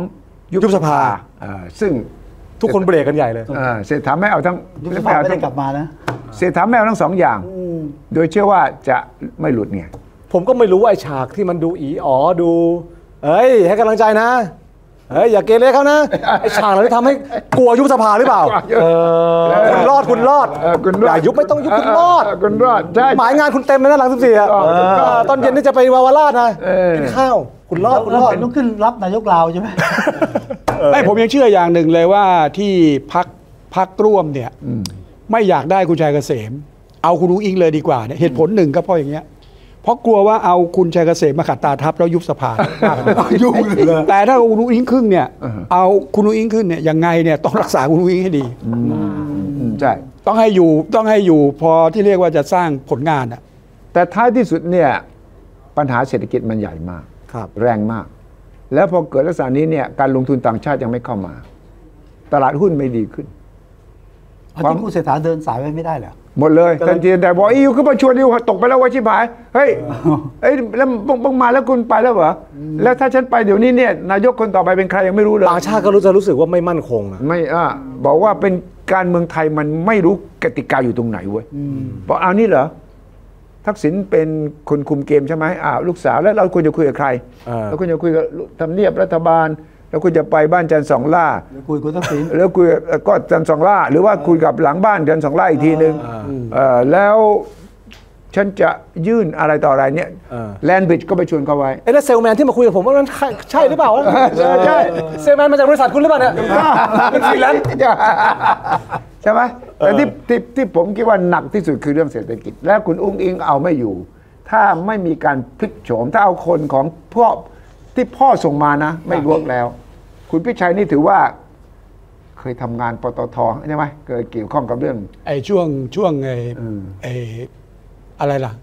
2ยุบสภาซึ่งทุกคนเบรกกันใหญ่เลยเศรษฐาไม่เอาทั้งยุบสภาไม่ได้กลับมานะเศรษฐาไม่เอาทั้ง2 อย่างโดยเชื่อว่าจะไม่หลุดไงผมก็ไม่รู้ว่าไอ้ฉากที่มันดูอีอ๋อดูเอ้ยให้กำลังใจนะเฮ้ยอย่าเกเรเขานะไอ้ฉากเหล่านี้ทำให้กลัวยุบสภาหรือเปล่าคุณรอดอย่ายุบไม่ต้องยุบคุณรอดคุณรอดใช่หมายงานคุณเต็มเลยนะหลัง14อ่ะตอนเย็นนี่จะไปวาวาราชนะกินข้าวคุณรอดคุณแล้วรอดต้องขึ้นรับนายกลาวใช่ไหมไม่ผมยังเชื่ออย่างหนึ่งเลยว่าที่พักร่วมเนี่ยไม่อยากได้คุณชัยเกษม เอาคุณอุ้งอิงเลยดีกว่าเนี่ยเหตุผลหนึ่งก็เพราะอย่างเงี้ยเพราะกลัวว่าเอาคุณชัยเกษมมาขัดตาทับแล้วยุบสภายุ่งเลยแต่ถ้าคุณอุ้งอิงขึ้นเนี่ยเอาคุณอุ้งอิงขึ้นเนี่ยยังไงเนี่ยต้องรักษาคุณอุ้งอิงให้ดีใช่ต้องให้อยู่พอที่เรียกว่าจะสร้างผลงานอ่ะแต่ท้ายที่สุดเนี่ยปัญหาเศรษฐกิจมันใหญ่มากครับแรงมาก แล้วพอเกิดลักษณะนี้เนี่ยการลงทุนต่างชาติยังไม่เข้ามา ตลาดหุ้นไม่ดีขึ้นที่คุณเศรษฐาเดินสายไว้ไม่ได้เหรอหมดเลยทันทีแต่บอกอิวขึ้นมาชวนอิวตกไปแล้วว่าชิบหายเฮ้ยแล้วบังมาแล้วคุณไปแล้วเหรอแล้วถ้าฉันไปเดี๋ยวนี้เนี่ยนายกคนต่อไปเป็นใครยังไม่รู้เลยต่างชาติก็รู้สึกว่าไม่มั่นคงนะไม่บอกว่าเป็นการเมืองไทยมันไม่รู้กติกาอยู่ตรงไหนเว้ยบอกเอานี่เหรอทักษิณเป็นคนคุมเกมใช่ไหมลูกสาวแล้วเราควรจะคุยกับใครเราควรจะคุยกับทำเนียบรัฐบาลแล้วคุณจะไปบ้านจันทร์สองล่าคุยคุณทักษิณแล้วคุยก็จันทร์สองล่าหรือว่าคุยกับหลังบ้านจันทร์สองล่าอีกทีนึงแล้วฉันจะยื่นอะไรต่ออะไรเนี่ยแลนบริดจ์ก็ไปชวนเขาไว้แล้วเซลแมนที่มาคุยกับผมว่ามันใช่หรือเปล่าใช่เซลแมนมาจากบริษัทคุณหรือเปล่าเนี่ยเป็นฟรีแลนซ์ใช่ไหมแต่ที่ผมคิดว่าหนักที่สุดคือเรื่องเศรษฐกิจและคุณอุ้งอิงเอาไม่อยู่ ถ้าไม่มีการพลิกโฉมถ้าเอาคนของพ่อที่พ่อส่งมานะไม่เวิร์กแล้ว คุณพิชัยนี่ถือว่าเคยทำงานปตทใช่ไหมเคยเกี่ยวข้องกับเรื่องไอ้ช่วงไอ้อะไรล่ะ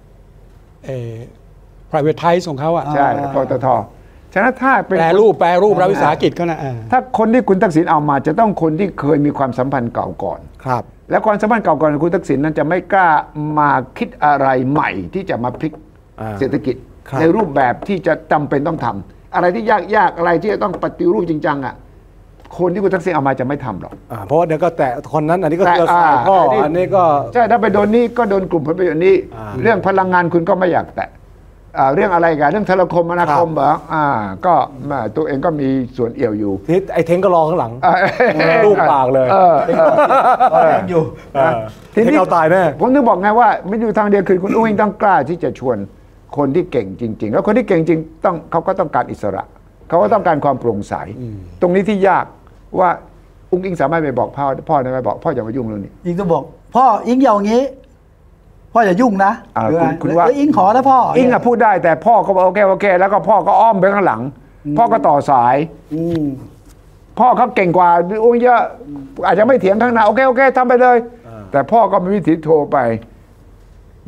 privatize ของเขาอ่ะใช่ปตทฉะนั้นถ้าเป็นแปรรูปรัฐวิสาหกิจเขานะถ้าคนที่คุณทักษิณเอามาจะต้องคนที่เคยมีความสัมพันธ์เก่าก่อนครับและความสัมพันธ์เก่าก่อนของคุณทักษิณนั้นจะไม่กล้ามาคิดอะไรใหม่ที่จะมาพลิกเศรษฐกิจในรูปแบบที่จะจำเป็นต้องทำอะไรที่ยากอะไรที่จะต้องปฏิรูปจริงจังอ่ะคนที่คุณทักษิณเอามาจะไม่ทำหรอกเพราะว่าเดี๋ยวก็แตะคนนั้นอันนี้ก็เครือข่ายพ่ออันนี้ก็ใช่ถ้าไปโดนนี้ก็โดนกลุ่มผลประโยชน์นี้เรื่องพลังงานคุณก็ไม่อยากแตะเรื่องอะไรกันเรื่องโทรคมนาคมเหรอก็ตัวเองก็มีส่วนเอี่ยวอยู่ที่ไอ้เท้งก็รอข้างหลังลูกปากเลยอยู่ทีนี้เราตายแน่ผมถึงบอกไงว่าไม่อยู่ทางเดียวคือคุณอุ้งอิงต้องกล้าที่จะชวนคนที่เก่งจริงๆแล้วคนที่เก่งจริงเขาก็ต้องการอิสระเขาก็ต้องการความโปร่งใสตรงนี้ที่ยากว่าอุ้งอิงสามารถไปบอกพ่อได้ไหมบอกพ่ออย่ามายุ่งเรื่องนี้อิงต้องบอกพ่ออิงอย่างงี้พ่ออย่ายุ่งนะคุณว่าอิงขอนะพ่ออิงพูดได้แต่พ่อก็บอกโอเคแล้วก็พ่อก็อ้อมไปข้างหลัง พ่อก็ต่อสายพ่อเขาเก่งกว่าอุ้งเยอะอาจจะไม่เถียงข้างหน้าโอเคทำไปเลยแต่พ่อก็มีวิธีโทรไป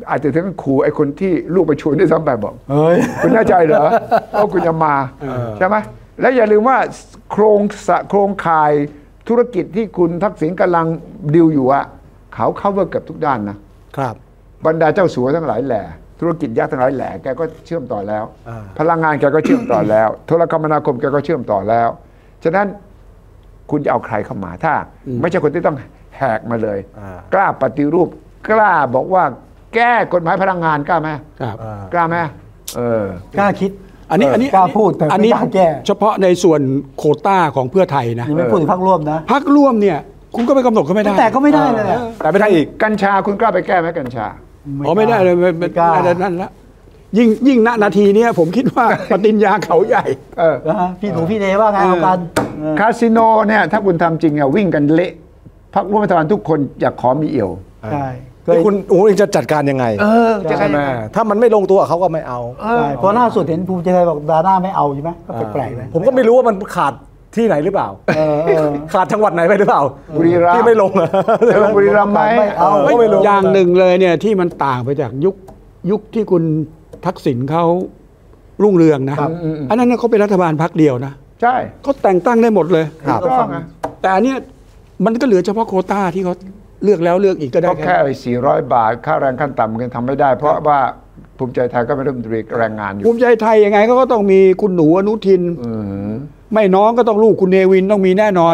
อาจจะถึงขู่ไอ้คนที่ลูกไปชวนด้วยซ้ำไปบอกเฮ้ยคุณแน่ใจเหรอว่าคุณจะมาใช่ไหมและอย่าลืมว่าโครงข่ายธุรกิจที่คุณทักษิณกำลังดิวอยู่อะเขาเข้าเวอร์เกือบทุกด้านนะครับ บรรดาเจ้าสัวทั้งหลายแหล่ธุรกิจยักษ์ทั้งหลายแหล่แกก็เชื่อมต่อแล้ว พลังงานแกก็เชื่อมต่อแล้วโทรคมนาคมแกก็เชื่อมต่อแล้วฉะนั้นคุณจะเอาใครเข้ามาถ้าไม่ใช่คนที่ต้องแหกมาเลยกล้าปฏิรูปกล้าบอกว่าแก้กฎหมายพลังงานกล้าไหมครับกล้าไหมกล้าคิดอันนี้กล้าพูดแต่อันไม่นี้กล้าแก้เฉพาะในส่วนโควต้าของเพื่อไทยนะยังไม่พูดถึงพรรคร่วมนะพรรคร่วมเนี่ยคุณก็ไปกำหนดเขาไม่ได้แต่ก็ไม่ได้เลยแหละแต่ไม่ได้อีกกัญชาคุณกล้าไปแก้ไหมกัญชาอ๋อไม่ได้เลยไม่กล้านั่นละยิ่งณนาทีเนี้ยผมคิดว่า ปฏิญญาเขาใหญ่นะฮะพี่หนูพี่เดว่าไงเอากันคาสิโนเนี่ยถ้าคุณทำจริงอะวิ่งกันเละพรรคร่วมรัฐบาลทุกคนอยากขอมีเอี่ยวใช่คุณอุ้งอิงจะจัดการยังไงจะใช่ไหมถ้ามันไม่ลงตัวเขาก็ไม่เอาใช่เพราะล่าสุดเห็นภูมิใจไทยบอกดาหน้าไม่เอาใช่ไหมก็แปลกๆเลยผมก็ไม่รู้ว่ามันขาดที่ไหนหรือเปล่า ขาดจังหวัดไหนไปหรือเปล่าบุรีรัมย์ที่ไม่ลงอะจะลงบุรีรัมย์ไหมไม่เอาก็ไม่รู้อย่างหนึ่งเลยเนี่ยที่มันต่างไปจากยุคที่คุณทักษิณเขารุ่งเรืองนะอันนั้นเขาเป็นรัฐบาลพรรคเดียวนะใช่เขาแต่งตั้งได้หมดเลยครับถูกต้องอะแต่อันเนี้ยมันก็เหลือเฉพาะโควต้าที่เขาเลือกแล้วเลือกอีกก็ได้ก็แค่400 บาทค่าแรงขั้นต่ำกันทำไม่ได้ เพราะว่าภูมิใจไทยก็เป็นรัฐมนตรีแรงงานอยู่ภูมิใจไทยยังไงก็ต้องมีคุณหนูอนุทิน ไม่น้องก็ต้องลูกคุณเนวินต้องมีแน่นอน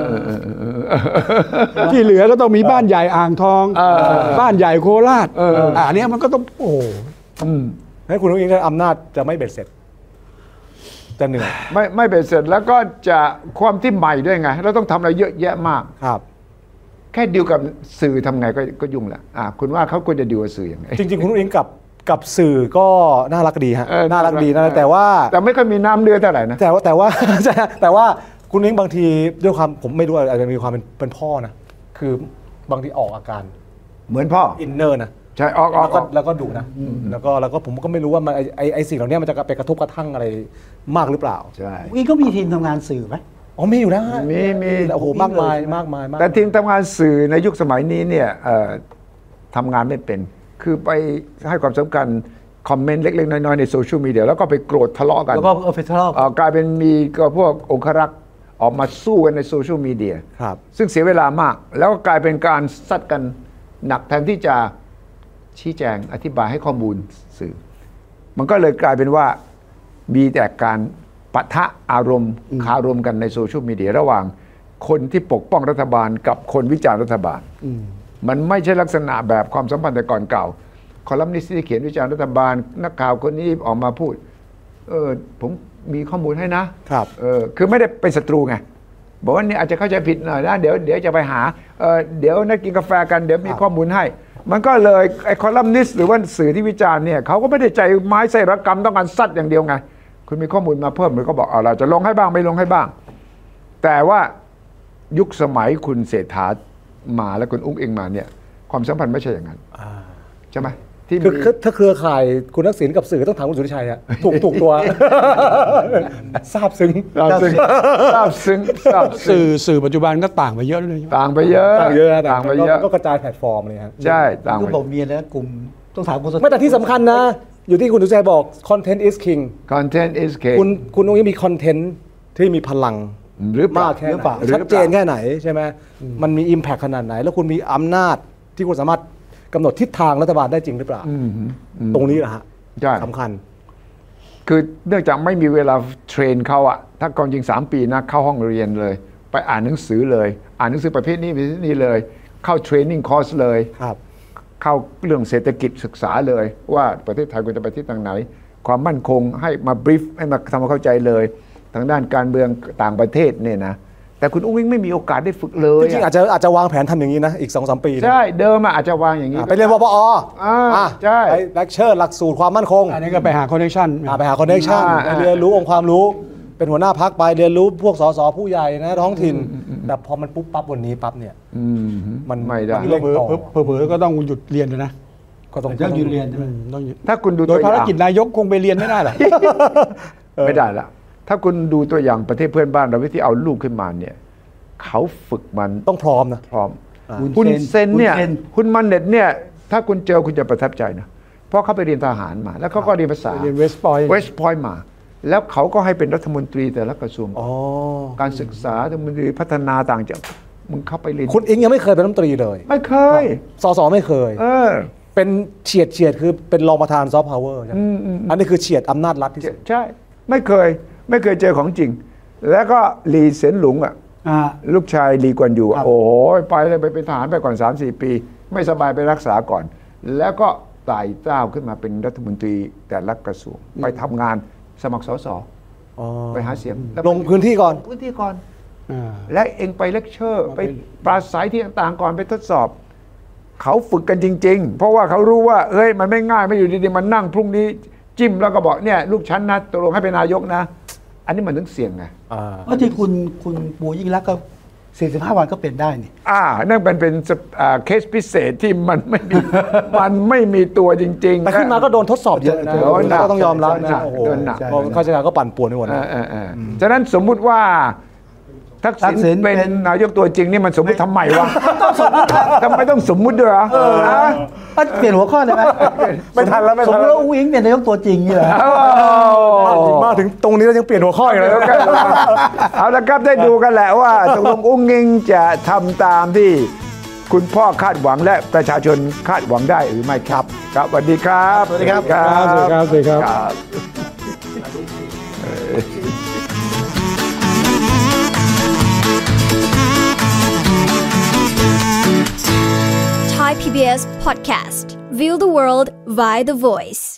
ที่เหลือก็ต้องมีบ้านใหญ่อ่างทอง บ้านใหญ่โคราชอันเนี้ยมันก็ต้องโอ้ให้คุณอุ้งอิงอำนาจจะไม่เบ็ดเสร็จจะเหนื่อยไม่เป็นเสร็จแล้วก็จะความที่ใหม่ด้วยไงเราต้องทำอะไรเยอะแยะมากครับแค่ดีลกับสื่อทำไงก็ยุ่งแหละคุณว่าเขาควรจะดีลกับสื่อยังไงจริงๆ คุณอุ้งอิงกับสื่อก็น่ารักดีฮะ น่ารักดีนะเออแต่ว่าแต่ไม่ค่อยมีน้ำเดือดเท่าไหร่นะแต่ว่าคุณอุ้งอิงบางทีด้วยความผมไม่รู้อาจจะมีความเป็นพ่อนะคือบางทีออกอาการเหมือนพ่ออินเนอร์นะใช่ออกแล้วก็ดุนะแล้วก็ผมก็ไม่รู้ว่ามันไอสิ่งเหล่านี้มันจะไปกระทบกระทั่งอะไรมากหรือเปล่าใช่นี่ก็มีทีมทำงานสื่อไหมอ๋อมีอยู่นะมีโอ้โหมากมายมากมายแต่ทีมทำงานสื่อในยุคสมัยนี้เนี่ยทำงานไม่เป็น คือไปให้ความสำคัญคอมเมนต์เล็กๆน้อยๆในโซเชียลมีเดียแล้วก็ไปโกรธทะเลาะกันแล้วก็เฟสทอลกลายเป็นมีก็พวกองครักษ์ออกมาสู้กันในโซเชียลมีเดียครับซึ่งเสียเวลามาก แล้วก็กลายเป็นการซัดกันหนักแทนที่จะชี้แจงอธิบายให้ข้อมูลสื่อ มันก็เลยกลายเป็นว่ามีแต่การปะทะอารมณ์คารมกันในโซเชียลมีเดียระหว่างคนที่ปกป้องรัฐบาลกับคนวิจารณ์รัฐบาล มันไม่ใช่ลักษณะแบบความสัมพันธ์แต่ก่อนเก่า คอลัมนิสต์ที่เขียนวิจารณ์รัฐบาล นักข่าวคนนี้ออกมาพูดผมมีข้อมูลให้นะครับคือไม่ได้เป็นศัตรูไงบอกว่านี่อาจจะเข้าใจผิดหน่อยนะเดี๋ยวจะไปหาเดี๋ยวนัดกินกาแฟกันเดี๋ยวมีข้อมูลให้ มันก็เลยไอ้คอลัมนิสต์หรือว่าสื่อที่วิจารณ์เนี่ยเขาก็ไม่ได้ใจไม้ใส่ระกำต้องการซัดอย่างเดียวไงคุณมีข้อมูลมาเพิ่มมันก็บอกเราจะลงให้บ้างไม่ลงให้บ้าง แต่ว่ายุคสมัยคุณเศรษฐามาและคุณอุ้งอิงมาเนี่ยความสัมพันธ์ไม่ใช่อย่างนั้นใช่ไหมที่คือถ้าเครือข่ายคุณทักษิณกับสื่อต้องถามคุณสุทธิชัยอะถูกตัวซาบซึ้งทราบซึ้งสื่อปัจจุบันก็ต่างไปเยอะเลยใช่ไหมต่างไปเยอะต่างเยอะต่างไปเยอะก็กระจายแพลตฟอร์มเลยครับใช่ต่างก็ไปบอกเมียนะกลุ่มต้องถามคุณสไม่แต่ที่สำคัญนะ อยู่ที่คุณสุทธิชัยบอก content is king content is king คุณอุ้งอิงมีคอนเทนต์ที่มีพลังหรือเปล่ามากแค่ไหนชัดเจนแค่ไหนใช่ไหมมันมี impact ขนาดไหน แล้วคุณมีอำนาจที่คุณสามารถกำหนดทิศทางรัฐบาลได้จริงหรือเปล่า ตรงนี้แหละฮะใช่สำคัญคือเนื่องจากไม่มีเวลาเทรนเขาอะถ้าก่อนจริง3 ปีนะเข้าห้องเรียนเลย ไปอ่านหนังสือเลย อ่านหนังสือประเภทนี้เลย เข้าเทรนนิ่งคอร์สเลยครับเข้าเรื่องเศรษฐกิจศึกษาเลย ว่าประเทศไทยควรจะไปที่ทางไหน ความมั่นคงให้มาบรีฟให้มาทำความเข้าใจเลย ทางด้านการเมืองต่างประเทศเนี่ยนะแต่คุณอุ้งอิงไม่มีโอกาสได้ฝึกเลยจริงๆอาจจะวางแผนทำอย่างนี้นะ อีก 2-3 ปีนะใช่เดิมอาจจะวางอย่างนี้ไปเรียนวปอใช่ไปเลคเชอร์หลักสูตรความมั่นคงอันนี้ก็ไปหาคอนเนคชั่นไปหาคอนเนคชั่นเรียนรู้องค์ความรู้ เป็นหัวหน้าพักไปเรียนรู้พวกสสผู้ใหญ่นะท้องถิ่นแต่พอมันปุ๊บปั๊บวันนี้ปั๊บเนี่ยมันไม่ได้เร่งต่อเผลอๆก็ต้องหยุดเรียนเลยนะก็ต้องต้องยืนเรียนใช่ไหมต้องหยุดถ้าคุณดูโดตัวย อภารย่างกิจนายกคงไปเรียนไม่ได้หรอกไม่ได้ละถ้าคุณดูตัวอย่างประเทศเพื่อนบ้านเราที่เอาลูกขึ้นมาเนี่ยเขาฝึกมันต้องพร้อมนะพร้อมคุณคุณเซนเนี่ยคุณเซนคุณมันเน็ตเนี่ยถ้าคุณเจอคุณจะประทับใจนะเพราะเขาไปเรียนทหารมา แล้วเขาก็เรียนภาษาเรียนเวสต์พอยต์มา แล้วเขาก็ให้เป็นรัฐมนตรีแต่ละกระทรวงการศึกษารัฐมนตรีพัฒนาต่างจังหวัดมึงเข้าไปเรียนคุณอิงยังไม่เคยเป็นรัฐมนตรีเลยไม่เคยสสไม่เคยเป็นเฉียดคือเป็นรองประธานซอฟต์พาวเวอร์อันนี้คือเฉียดอำนาจรัฐที่สุดใช่ไม่เคยเจอของจริงแล้วก็หลีเสินหลุงลูกชายหลีกวนอยู่โอ้โหไปเลยไปเป็นทหารไปก่อน 3-4 ปีไม่สบายไปรักษาก่อน แล้วก็ไต่เต้าขึ้นมาเป็นรัฐมนตรีแต่ละกระทรวงไปทำงานสมัครสสไปหาเสียงลงพื้นที่ก่อนและเองไปเลคเชอร์ไปปราศัยที่ต่างๆก่อนไปทดสอบเขาฝึกกันจริงๆเพราะว่าเขารู้ว่าเฮ้ยมันไม่ง่ายไม่อยู่ดีๆมันนั่งพรุ่งนี้จิ้มแล้วก็บอกเนี่ยลูกฉันนะตกลงให้เป็นนายกนะอันนี้มันต้องเสี่ยงไงเพราะที่คุณปู่ยิ่งรักก็45 วันก็เป็นได้นี่นั่นเป็นเคสพิเศษที่มันไม่มีตัวจริงๆแต่ขึ้นมาก็โดนทดสอบเยอะนะก็ต้องยอมรับนะโอ้โหข้าราชการก็ปั่นป่วนไปหมดฉะนั้นสมมุติว่าทักษิณเป็นนายกตัวจริงนี่มันสมมติทำไมวะทำไมต้องสมมุติด้วยอ่ะเปลี่ยนหัวข้อได้ไหมไม่ทันแล้วสมมติว่าอุ้งอิงเป็นนายกตัวจริงนี่แหละมาถึงตรงนี้แล้วยังเปลี่ยนหัวข้ออีกเลยเอาละครับได้ดูกันแหละว่าตกลงอุ้งอิงจะทำตามที่คุณพ่อคาดหวังและประชาชนคาดหวังได้หรือไม่ครับครับสวัสดีครับสวัสดีครับสวัสดีครับสวัสดีครับ Thai PBS podcast. View the world via the voice.